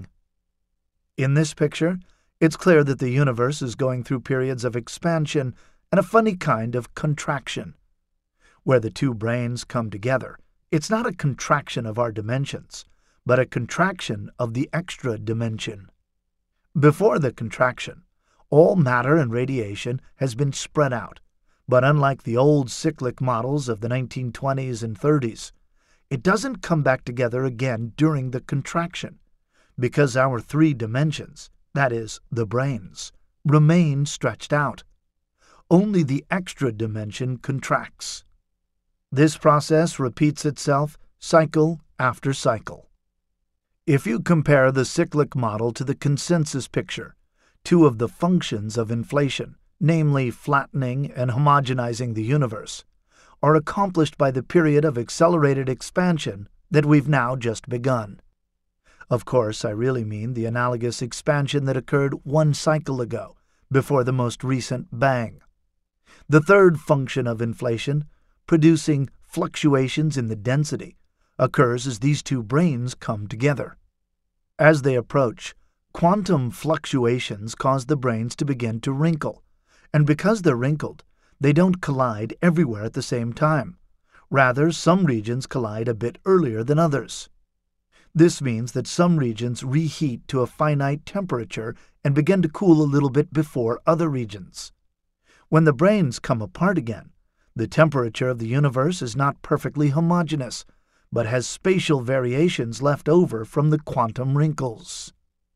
In this picture, it's clear that the universe is going through periods of expansion and a funny kind of contraction. Where the two brains come together, it's not a contraction of our dimensions, but a contraction of the extra dimension. Before the contraction, all matter and radiation has been spread out, but unlike the old cyclic models of the 1920s and 30s, it doesn't come back together again during the contraction, because our three dimensions, that is, the brains, remain stretched out. Only the extra dimension contracts. This process repeats itself cycle after cycle. If you compare the cyclic model to the consensus picture, two of the functions of inflation, namely flattening and homogenizing the universe, are accomplished by the period of accelerated expansion that we've now just begun. Of course, I really mean the analogous expansion that occurred one cycle ago, before the most recent bang. The third function of inflation, producing fluctuations in the density, occurs as these two brains come together. As they approach, quantum fluctuations cause the brains to begin to wrinkle, and because they're wrinkled, they don't collide everywhere at the same time. Rather, some regions collide a bit earlier than others. This means that some regions reheat to a finite temperature and begin to cool a little bit before other regions. When the brains come apart again, the temperature of the universe is not perfectly homogeneous, but has spatial variations left over from the quantum wrinkles.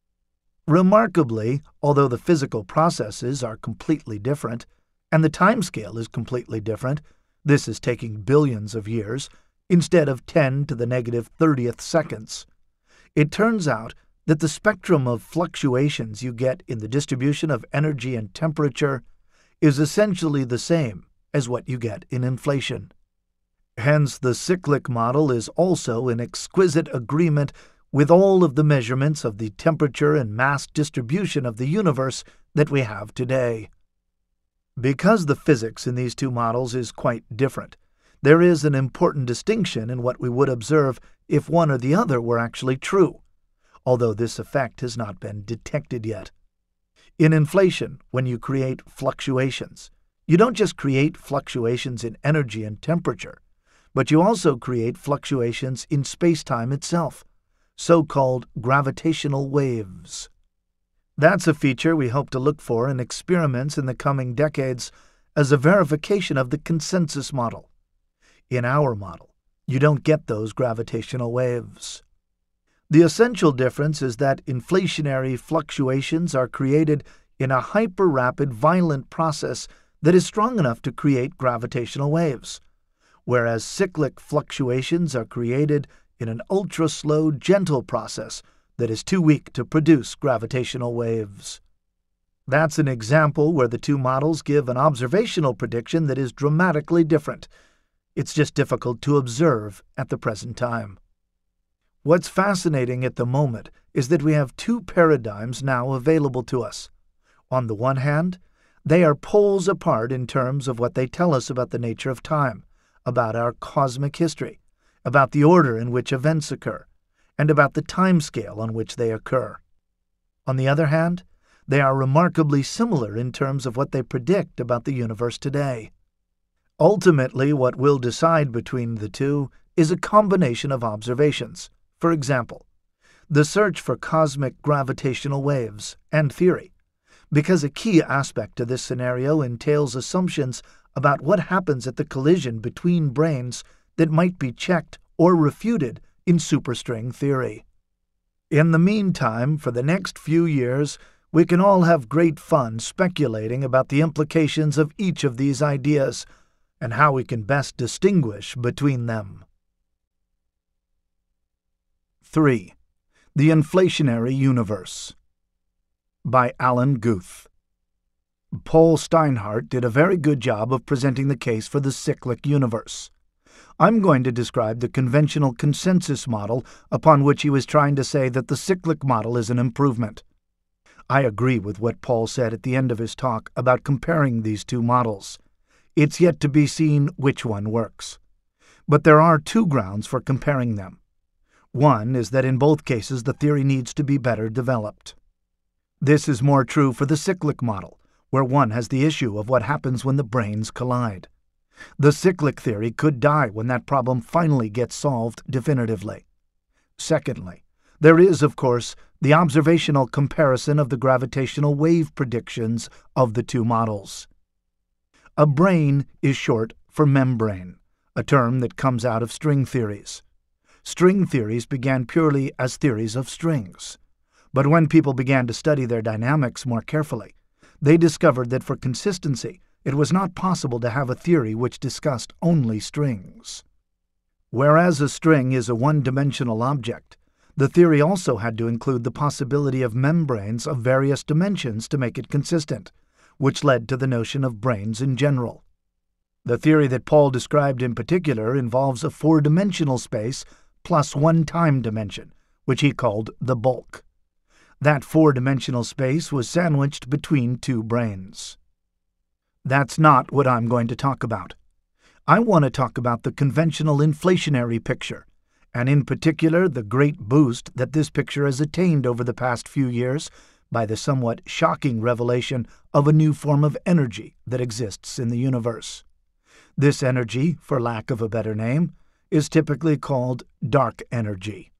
Remarkably, although the physical processes are completely different, and the timescale is completely different, this is taking billions of years, instead of 10 to the negative 30th seconds, it turns out that the spectrum of fluctuations you get in the distribution of energy and temperature is essentially the same as what you get in inflation. Hence, the cyclic model is also in exquisite agreement with all of the measurements of the temperature and mass distribution of the universe that we have today. Because the physics in these two models is quite different, there is an important distinction in what we would observe if one or the other were actually true, although this effect has not been detected yet. In inflation, when you create fluctuations, you don't just create fluctuations in energy and temperature, but you also create fluctuations in space-time itself, so-called gravitational waves. That's a feature we hope to look for in experiments in the coming decades as a verification of the consensus model. In our model, you don't get those gravitational waves. The essential difference is that inflationary fluctuations are created in a hyper-rapid, violent process that is strong enough to create gravitational waves, whereas cyclic fluctuations are created in an ultra-slow, gentle process that is too weak to produce gravitational waves. That's an example where the two models give an observational prediction that is dramatically different. It's just difficult to observe at the present time. What's fascinating at the moment is that we have two paradigms now available to us. On the one hand, they are poles apart in terms of what they tell us about the nature of time, about our cosmic history, about the order in which events occur, and about the time scale on which they occur. On the other hand, they are remarkably similar in terms of what they predict about the universe today. Ultimately, what will decide between the two is a combination of observations. For example, the search for cosmic gravitational waves and theory, because a key aspect to this scenario entails assumptions about what happens at the collision between brains that might be checked or refuted in superstring theory. In the meantime, for the next few years, we can all have great fun speculating about the implications of each of these ideas and how we can best distinguish between them. 3. The Inflationary Universe by Alan Guth. Paul Steinhardt did a very good job of presenting the case for the cyclic universe. I'm going to describe the conventional consensus model upon which he was trying to say that the cyclic model is an improvement. I agree with what Paul said at the end of his talk about comparing these two models. It's yet to be seen which one works. But there are two grounds for comparing them. One is that in both cases the theory needs to be better developed. This is more true for the cyclic model, where one has the issue of what happens when the brains collide. The cyclic theory could die when that problem finally gets solved definitively. Secondly, there is, of course, the observational comparison of the gravitational wave predictions of the two models. A brain is short for membrane, a term that comes out of string theories. String theories began purely as theories of strings. But when people began to study their dynamics more carefully, they discovered that for consistency, it was not possible to have a theory which discussed only strings. Whereas a string is a one-dimensional object, the theory also had to include the possibility of membranes of various dimensions to make it consistent, which led to the notion of brains in general. The theory that Paul described in particular involves a four-dimensional space plus one time dimension, which he called the bulk. That four-dimensional space was sandwiched between two brains. That's not what I'm going to talk about. I want to talk about the conventional inflationary picture, and in particular the great boost that this picture has attained over the past few years by the somewhat shocking revelation of a new form of energy that exists in the universe. This energy, for lack of a better name, is typically called dark energy.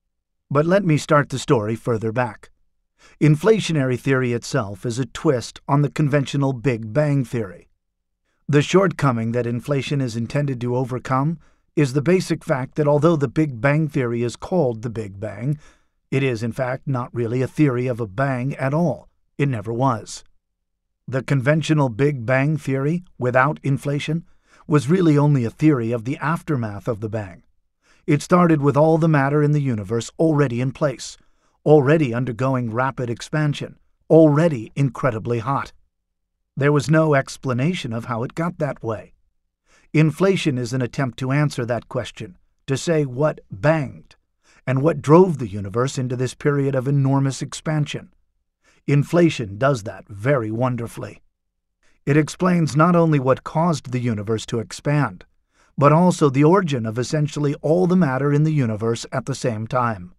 But let me start the story further back. Inflationary theory itself is a twist on the conventional Big Bang theory. The shortcoming that inflation is intended to overcome is the basic fact that although the Big Bang theory is called the Big Bang, it is in fact not really a theory of a bang at all. It never was. The conventional Big Bang theory, without inflation, was really only a theory of the aftermath of the bang. It started with all the matter in the universe already in place, already undergoing rapid expansion, already incredibly hot. There was no explanation of how it got that way. Inflation is an attempt to answer that question, to say what banged, and what drove the universe into this period of enormous expansion. Inflation does that very wonderfully. It explains not only what caused the universe to expand, but also the origin of essentially all the matter in the universe at the same time.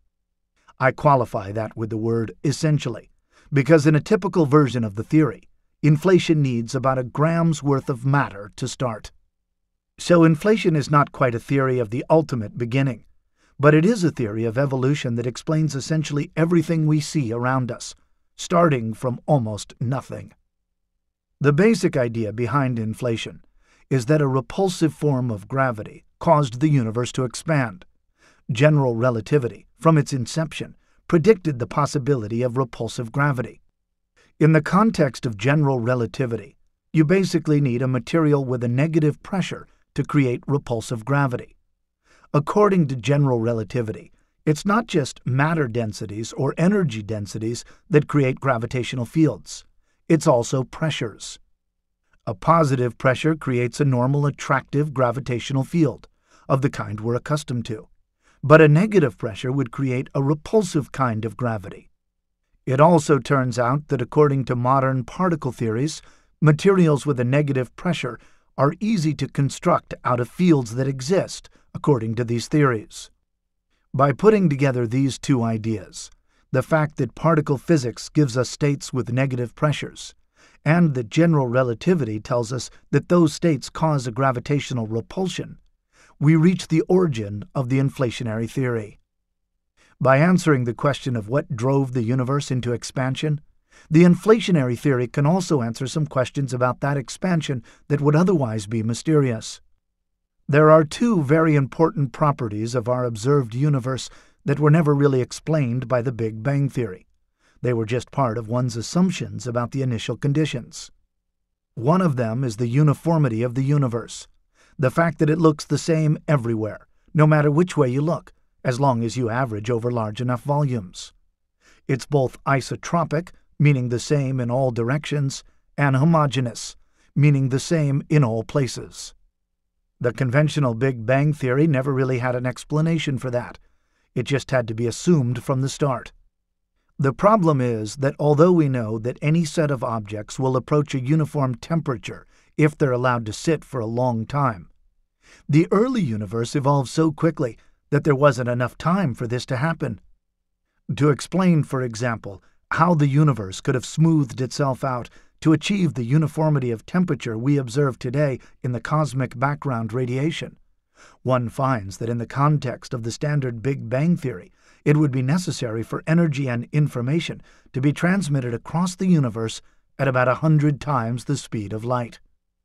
I qualify that with the word essentially, because in a typical version of the theory, inflation needs about a gram's worth of matter to start. So inflation is not quite a theory of the ultimate beginning, but it is a theory of evolution that explains essentially everything we see around us, starting from almost nothing. The basic idea behind inflation is that a repulsive form of gravity caused the universe to expand. General relativity, from its inception, predicted the possibility of repulsive gravity. In the context of general relativity, you basically need a material with a negative pressure to create repulsive gravity. According to general relativity, it's not just matter densities or energy densities that create gravitational fields. It's also pressures. A positive pressure creates a normal attractive gravitational field, of the kind we're accustomed to. But a negative pressure would create a repulsive kind of gravity. It also turns out that according to modern particle theories, materials with a negative pressure are easy to construct out of fields that exist, according to these theories. By putting together these two ideas, the fact that particle physics gives us states with negative pressures, and that general relativity tells us that those states cause a gravitational repulsion, we reach the origin of the inflationary theory. By answering the question of what drove the universe into expansion, the inflationary theory can also answer some questions about that expansion that would otherwise be mysterious. There are two very important properties of our observed universe that were never really explained by the Big Bang Theory. They were just part of one's assumptions about the initial conditions. One of them is the uniformity of the universe, the fact that it looks the same everywhere, no matter which way you look, as long as you average over large enough volumes. It's both isotropic, meaning the same in all directions, and homogeneous, meaning the same in all places. The conventional Big Bang Theory never really had an explanation for that. It just had to be assumed from the start. The problem is that although we know that any set of objects will approach a uniform temperature if they're allowed to sit for a long time, the early universe evolved so quickly that there wasn't enough time for this to happen. To explain, for example, how the universe could have smoothed itself out to achieve the uniformity of temperature we observe today in the cosmic background radiation, one finds that in the context of the standard Big Bang Theory, it would be necessary for energy and information to be transmitted across the universe at about 100 times the speed of light.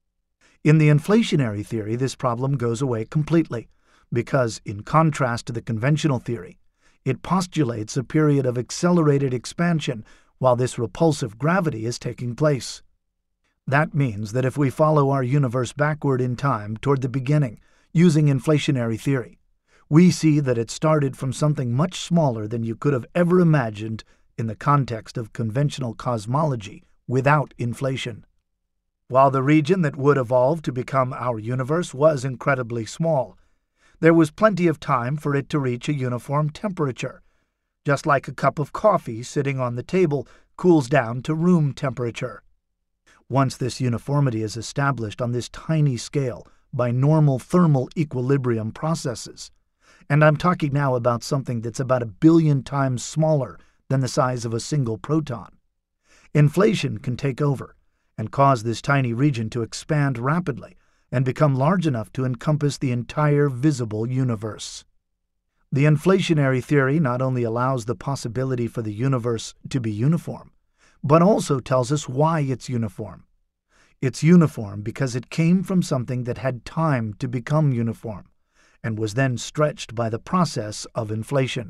In the inflationary theory, this problem goes away completely, because, in contrast to the conventional theory, it postulates a period of accelerated expansion while this repulsive gravity is taking place. That means that if we follow our universe backward in time toward the beginning, using inflationary theory, we see that it started from something much smaller than you could have ever imagined in the context of conventional cosmology without inflation. While the region that would evolve to become our universe was incredibly small, there was plenty of time for it to reach a uniform temperature, just like a cup of coffee sitting on the table cools down to room temperature. Once this uniformity is established on this tiny scale by normal thermal equilibrium processes, and I'm talking now about something that's about 1 billion times smaller than the size of a single proton, inflation can take over and cause this tiny region to expand rapidly and become large enough to encompass the entire visible universe. The inflationary theory not only allows the possibility for the universe to be uniform, but also tells us why it's uniform. It's uniform because it came from something that had time to become uniform, and was then stretched by the process of inflation.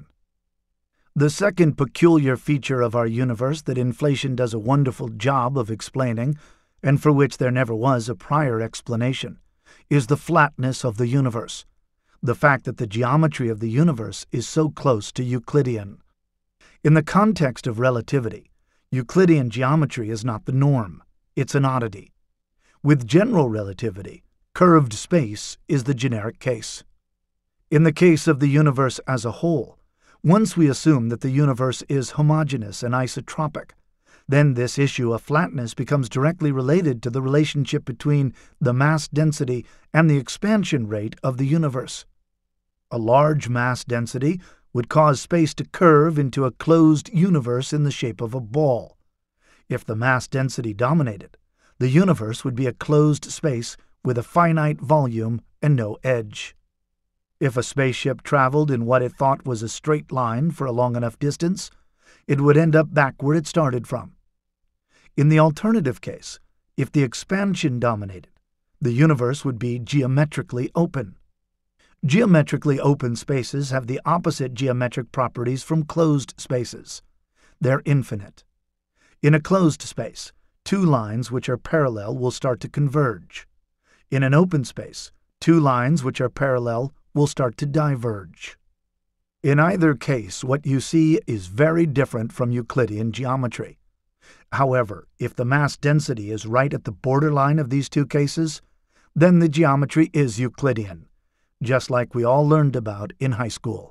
The second peculiar feature of our universe that inflation does a wonderful job of explaining, and for which there never was a prior explanation, is the flatness of the universe, the fact that the geometry of the universe is so close to Euclidean. In the context of relativity, Euclidean geometry is not the norm, it's an oddity. With general relativity, curved space is the generic case. In the case of the universe as a whole, once we assume that the universe is homogeneous and isotropic, then this issue of flatness becomes directly related to the relationship between the mass density and the expansion rate of the universe. A large mass density would cause space to curve into a closed universe in the shape of a ball. If the mass density dominated, the universe would be a closed space with a finite volume and no edge. If a spaceship traveled in what it thought was a straight line for a long enough distance, it would end up back where it started from. In the alternative case, if the expansion dominated, the universe would be geometrically open. Geometrically open spaces have the opposite geometric properties from closed spaces. They're infinite. In a closed space, two lines which are parallel will start to converge. In an open space, two lines which are parallel will start to diverge. In either case, what you see is very different from Euclidean geometry. However, if the mass density is right at the borderline of these two cases, then the geometry is Euclidean, just like we all learned about in high school.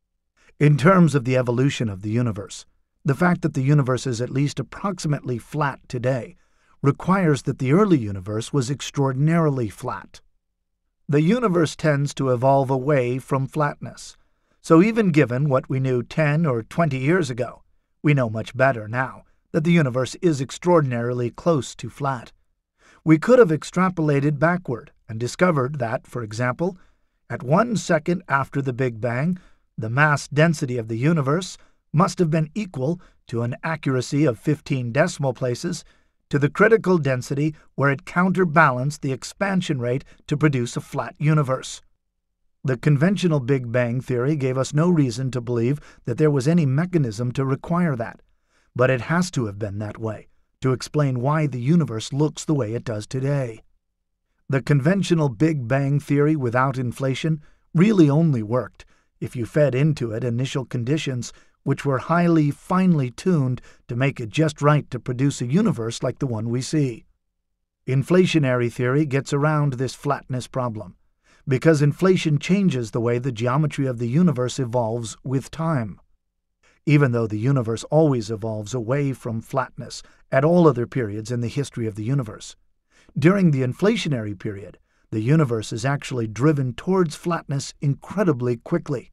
In terms of the evolution of the universe, the fact that the universe is at least approximately flat today requires that the early universe was extraordinarily flat. The universe tends to evolve away from flatness, so even given what we knew 10 or 20 years ago, we know much better now that the universe is extraordinarily close to flat. We could have extrapolated backward and discovered that, for example, at 1 second after the Big Bang, the mass density of the universe must have been equal to an accuracy of 15 decimal places to the critical density where it counterbalanced the expansion rate to produce a flat universe. The conventional Big Bang theory gave us no reason to believe that there was any mechanism to require that, but it has to have been that way to explain why the universe looks the way it does today. The conventional Big Bang theory without inflation really only worked if you fed into it initial conditions which were highly, finely tuned to make it just right to produce a universe like the one we see. Inflationary theory gets around this flatness problem, because inflation changes the way the geometry of the universe evolves with time. Even though the universe always evolves away from flatness at all other periods in the history of the universe, during the inflationary period, the universe is actually driven towards flatness incredibly quickly.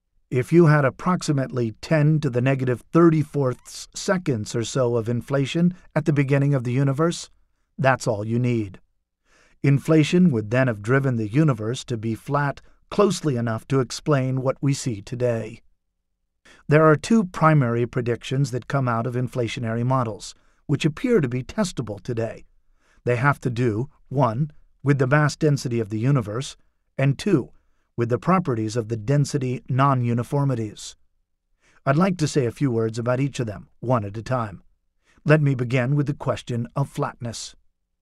If you had approximately 10 to the negative 34th seconds or so of inflation at the beginning of the universe, that's all you need. Inflation would then have driven the universe to be flat closely enough to explain what we see today. There are two primary predictions that come out of inflationary models, which appear to be testable today. They have to do, 1, with the mass density of the universe, and 2, with the properties of the density non-uniformities. I'd like to say a few words about each of them, one at a time. Let me begin with the question of flatness.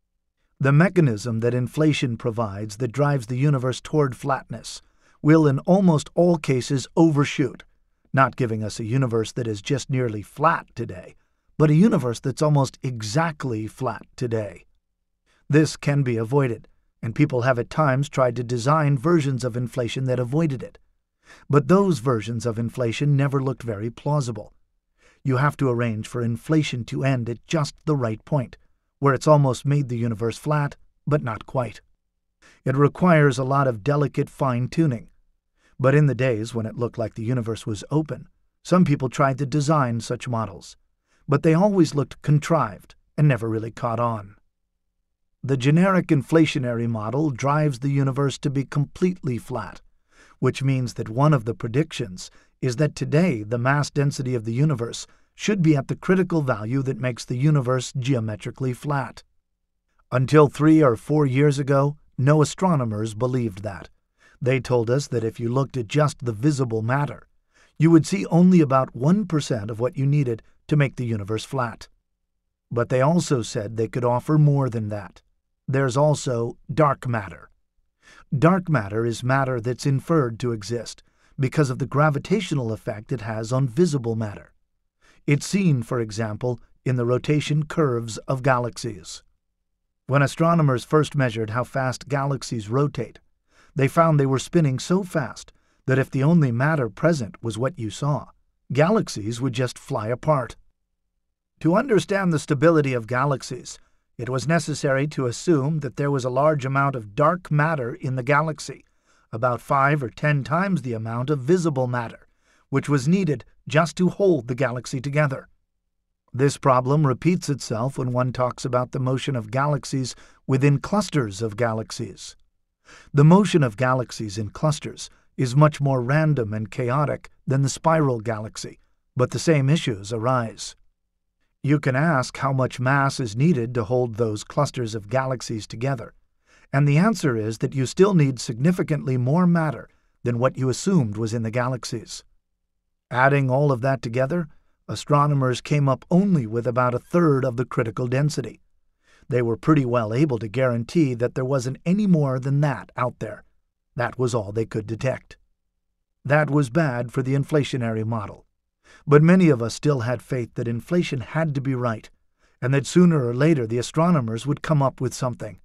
The mechanism that inflation provides that drives the universe toward flatness will in almost all cases overshoot, not giving us a universe that is just nearly flat today, but a universe that's almost exactly flat today. This can be avoided, and people have at times tried to design versions of inflation that avoided it. But those versions of inflation never looked very plausible. You have to arrange for inflation to end at just the right point, where it's almost made the universe flat, but not quite. It requires a lot of delicate fine-tuning. But in the days when it looked like the universe was open, some people tried to design such models, but they always looked contrived and never really caught on. The generic inflationary model drives the universe to be completely flat, which means that one of the predictions is that today the mass density of the universe should be at the critical value that makes the universe geometrically flat. Until 3 or 4 years ago, no astronomers believed that. They told us that if you looked at just the visible matter, you would see only about 1% of what you needed to make the universe flat. But they also said they could offer more than that. There's also dark matter. Dark matter is matter that's inferred to exist because of the gravitational effect it has on visible matter. It's seen, for example, in the rotation curves of galaxies. When astronomers first measured how fast galaxies rotate, they found they were spinning so fast that if the only matter present was what you saw, galaxies would just fly apart. To understand the stability of galaxies, it was necessary to assume that there was a large amount of dark matter in the galaxy, about 5 or 10 times the amount of visible matter, which was needed just to hold the galaxy together. This problem repeats itself when one talks about the motion of galaxies within clusters of galaxies. The motion of galaxies in clusters is much more random and chaotic than the spiral galaxy, but the same issues arise. You can ask how much mass is needed to hold those clusters of galaxies together, and the answer is that you still need significantly more matter than what you assumed was in the galaxies. Adding all of that together, astronomers came up only with about a third of the critical density. They were pretty well able to guarantee that there wasn't any more than that out there. That was all they could detect. That was bad for the inflationary model. But many of us still had faith that inflation had to be right, and that sooner or later the astronomers would come up with something.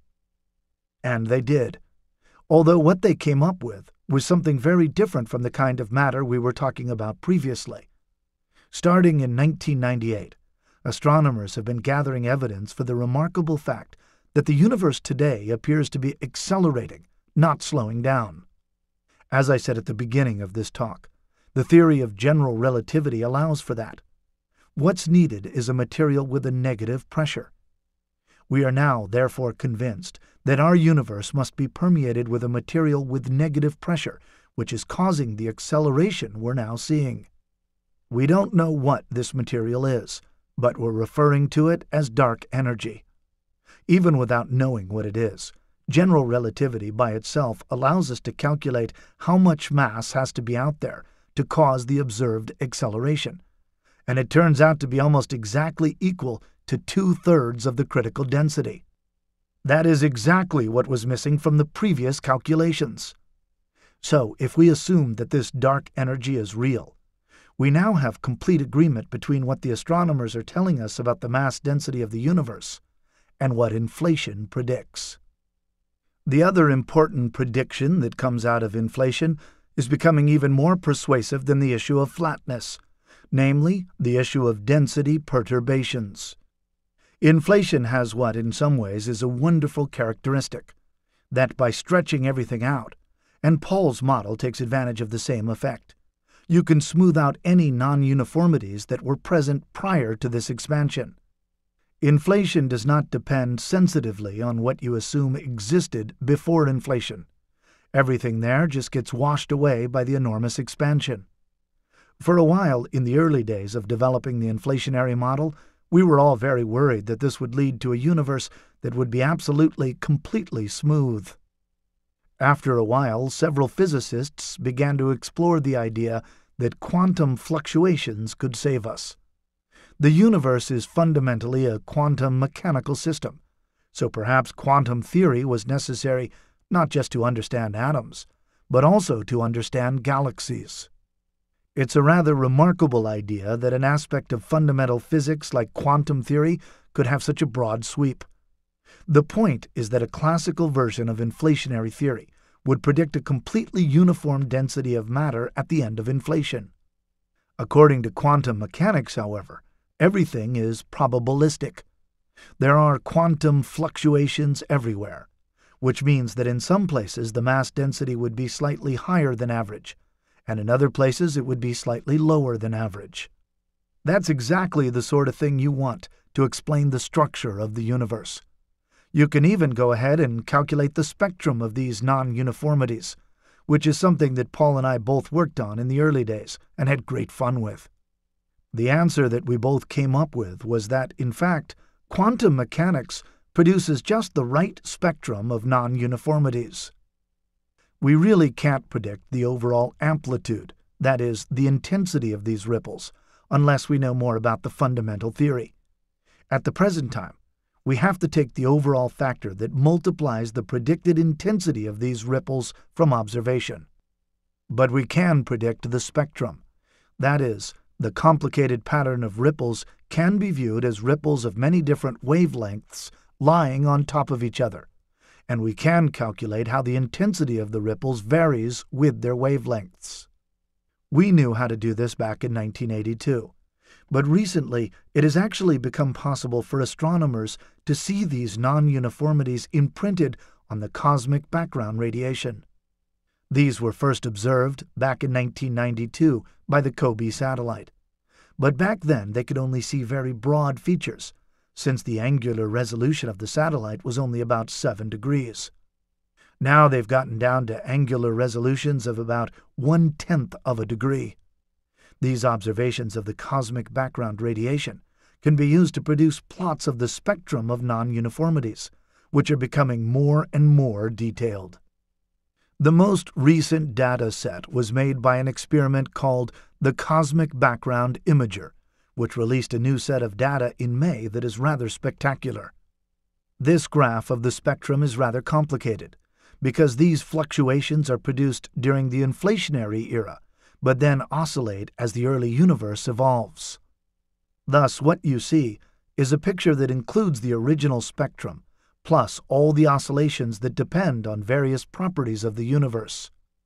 And they did, although what they came up with was something very different from the kind of matter we were talking about previously. Starting in 1998, astronomers have been gathering evidence for the remarkable fact that the universe today appears to be accelerating, not slowing down. As I said at the beginning of this talk, the theory of general relativity allows for that. What's needed is a material with a negative pressure. We are now, therefore, convinced that our universe must be permeated with a material with negative pressure, which is causing the acceleration we're now seeing. We don't know what this material is, but we're referring to it as dark energy. Even without knowing what it is, general relativity by itself allows us to calculate how much mass has to be out there to cause the observed acceleration, and it turns out to be almost exactly equal to 2/3 of the critical density. That is exactly what was missing from the previous calculations. So, if we assume that this dark energy is real, we now have complete agreement between what the astronomers are telling us about the mass density of the universe and what inflation predicts. The other important prediction that comes out of inflation is becoming even more persuasive than the issue of flatness, namely the issue of density perturbations. Inflation has what, in some ways, is a wonderful characteristic, that by stretching everything out, and Paul's model takes advantage of the same effect, you can smooth out any non-uniformities that were present prior to this expansion. Inflation does not depend sensitively on what you assume existed before inflation. Everything there just gets washed away by the enormous expansion. For a while, in the early days of developing the inflationary model, we were all very worried that this would lead to a universe that would be absolutely, completely smooth. After a while, several physicists began to explore the idea that quantum fluctuations could save us. The universe is fundamentally a quantum mechanical system, so perhaps quantum theory was necessary not just to understand atoms, but also to understand galaxies. It's a rather remarkable idea that an aspect of fundamental physics like quantum theory could have such a broad sweep. The point is that a classical version of inflationary theory would predict a completely uniform density of matter at the end of inflation. According to quantum mechanics, however, everything is probabilistic. There are quantum fluctuations everywhere, which means that in some places the mass density would be slightly higher than average, and in other places it would be slightly lower than average. That's exactly the sort of thing you want to explain the structure of the universe. You can even go ahead and calculate the spectrum of these non-uniformities, which is something that Paul and I both worked on in the early days and had great fun with. The answer that we both came up with was that, in fact, quantum mechanics produces just the right spectrum of non-uniformities. We really can't predict the overall amplitude, that is, the intensity of these ripples, unless we know more about the fundamental theory. At the present time, we have to take the overall factor that multiplies the predicted intensity of these ripples from observation. But we can predict the spectrum. That is, the complicated pattern of ripples can be viewed as ripples of many different wavelengths lying on top of each other, and we can calculate how the intensity of the ripples varies with their wavelengths. We knew how to do this back in 1982. But recently, it has actually become possible for astronomers to see these non-uniformities imprinted on the cosmic background radiation. These were first observed back in 1992 by the COBE satellite. But back then they could only see very broad features, since the angular resolution of the satellite was only about 7 degrees. Now they've gotten down to angular resolutions of about 1/10 of a degree. These observations of the cosmic background radiation can be used to produce plots of the spectrum of non-uniformities, which are becoming more and more detailed. The most recent data set was made by an experiment called the Cosmic Background Imager, which released a new set of data in May that is rather spectacular. This graph of the spectrum is rather complicated, because these fluctuations are produced during the inflationary era, but then oscillate as the early universe evolves. Thus, what you see is a picture that includes the original spectrum, plus all the oscillations that depend on various properties of the universe.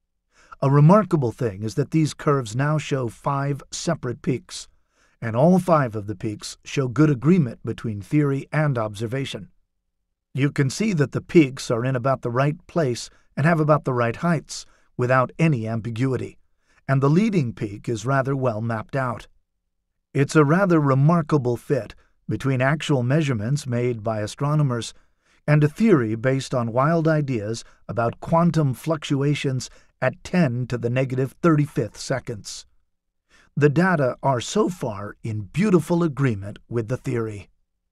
A remarkable thing is that these curves now show 5 separate peaks, and all 5 of the peaks show good agreement between theory and observation. You can see that the peaks are in about the right place and have about the right heights, without any ambiguity, and the leading peak is rather well mapped out. It's a rather remarkable fit between actual measurements made by astronomers and a theory based on wild ideas about quantum fluctuations at 10 to the -35th seconds. The data are so far in beautiful agreement with the theory.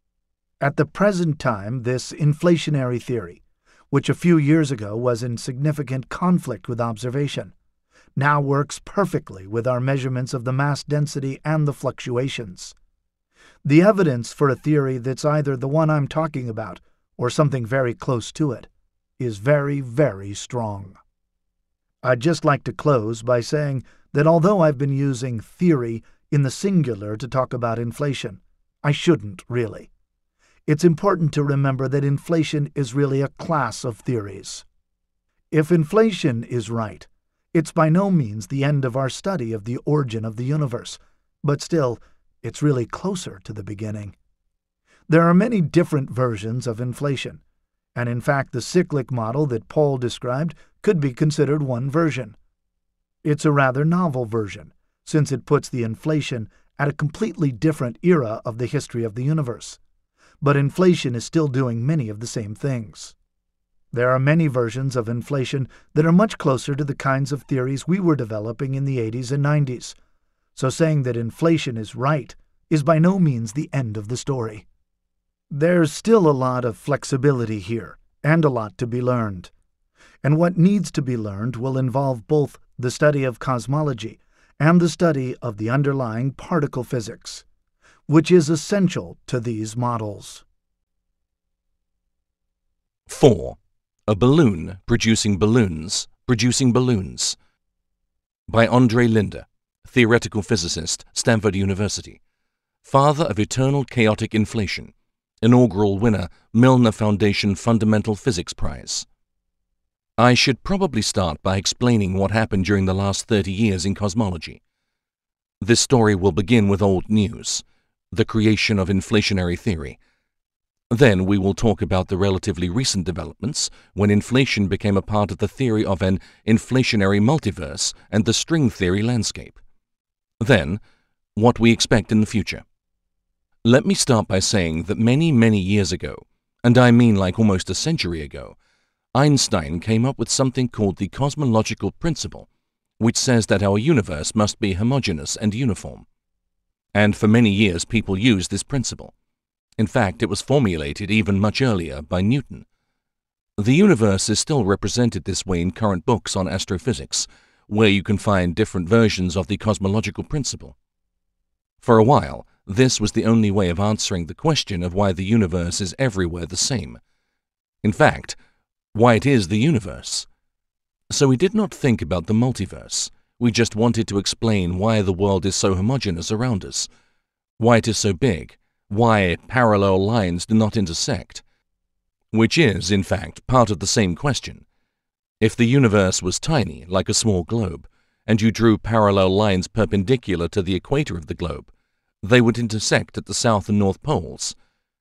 At the present time, this inflationary theory, which a few years ago was in significant conflict with observation, now works perfectly with our measurements of the mass density and the fluctuations. The evidence for a theory that's either the one I'm talking about or something very close to it is very, very strong. I'd just like to close by saying that although I've been using theory in the singular to talk about inflation, I shouldn't really. It's important to remember that inflation is really a class of theories. If inflation is right, it's by no means the end of our study of the origin of the universe, but still, it's really closer to the beginning. There are many different versions of inflation, and in fact the cyclic model that Paul described could be considered one version. It's a rather novel version, since it puts the inflation at a completely different era of the history of the universe. But inflation is still doing many of the same things. There are many versions of inflation that are much closer to the kinds of theories we were developing in the 80s and 90s, so saying that inflation is right is by no means the end of the story. There's still a lot of flexibility here, and a lot to be learned. And what needs to be learned will involve both the study of cosmology and the study of the underlying particle physics, which is essential to these models. 4. A balloon producing balloons producing balloons. By Andre Linde, theoretical physicist, Stanford University. Father of eternal chaotic inflation. Inaugural winner, Milner Foundation Fundamental Physics Prize. I should probably start by explaining what happened during the last 30 years in cosmology. This story will begin with old news, the creation of inflationary theory. Then we will talk about the relatively recent developments when inflation became a part of the theory of an inflationary multiverse and the string theory landscape. Then, what we expect in the future. Let me start by saying that many, many years ago, and I mean like almost a century ago, Einstein came up with something called the cosmological principle, which says that our universe must be homogeneous and uniform. And for many years people used this principle. In fact, it was formulated even much earlier by Newton. The universe is still represented this way in current books on astrophysics, where you can find different versions of the cosmological principle. For a while, this was the only way of answering the question of why the universe is everywhere the same. In fact, why it is the universe. So we did not think about the multiverse. We just wanted to explain why the world is so homogeneous around us, why it is so big, why parallel lines do not intersect, which is, in fact, part of the same question. If the universe was tiny, like a small globe, and you drew parallel lines perpendicular to the equator of the globe, they would intersect at the south and north poles.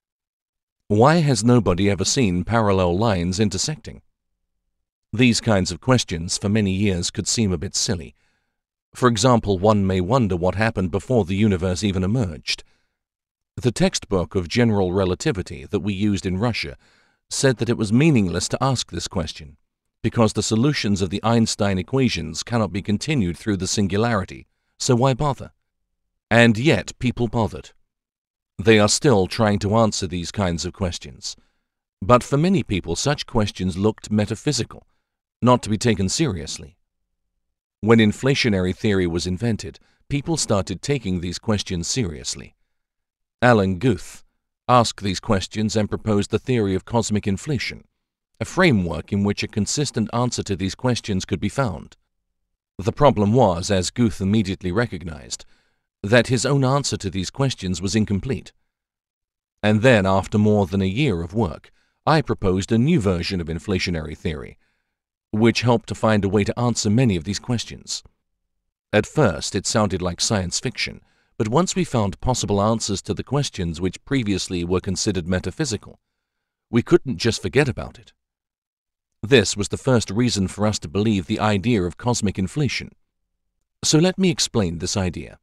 Why has nobody ever seen parallel lines intersecting? These kinds of questions for many years could seem a bit silly. For example, one may wonder what happened before the universe even emerged. The textbook of general relativity that we used in Russia said that it was meaningless to ask this question, because the solutions of the Einstein equations cannot be continued through the singularity, so why bother? And yet people bothered. They are still trying to answer these kinds of questions. But for many people, such questions looked metaphysical, not to be taken seriously. When inflationary theory was invented, people started taking these questions seriously. Alan Guth asked these questions and proposed the theory of cosmic inflation, a framework in which a consistent answer to these questions could be found. The problem was, as Guth immediately recognized, that his own answer to these questions was incomplete. And then, after more than a year of work, I proposed a new version of inflationary theory, which helped to find a way to answer many of these questions. At first, it sounded like science fiction, but once we found possible answers to the questions which previously were considered metaphysical, we couldn't just forget about it. This was the first reason for us to believe the idea of cosmic inflation. So let me explain this idea.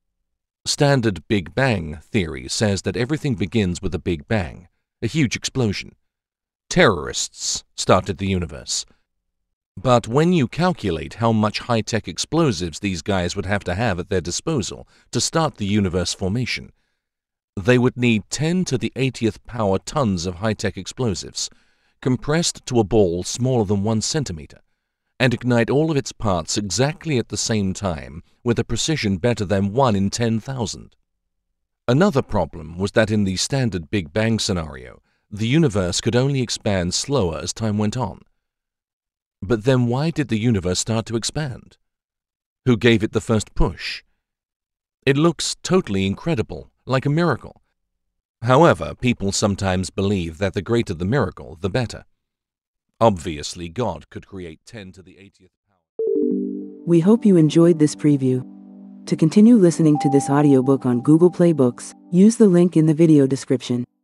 Standard Big Bang theory says that everything begins with a Big Bang, a huge explosion. Terrorists started the universe. But when you calculate how much high-tech explosives these guys would have to have at their disposal to start the universe formation, they would need 10 to the 80th power tons of high-tech explosives, compressed to a ball smaller than 1 centimeter, and ignite all of its parts exactly at the same time with a precision better than 1 in 10,000. Another problem was that in the standard Big Bang scenario, the universe could only expand slower as time went on. But then why did the universe start to expand? Who gave it the first push? It looks totally incredible, like a miracle. However, people sometimes believe that the greater the miracle, the better. Obviously, God could create 10 to the 80th power. We hope you enjoyed this preview. To continue listening to this audiobook on Google Play Books, use the link in the video description.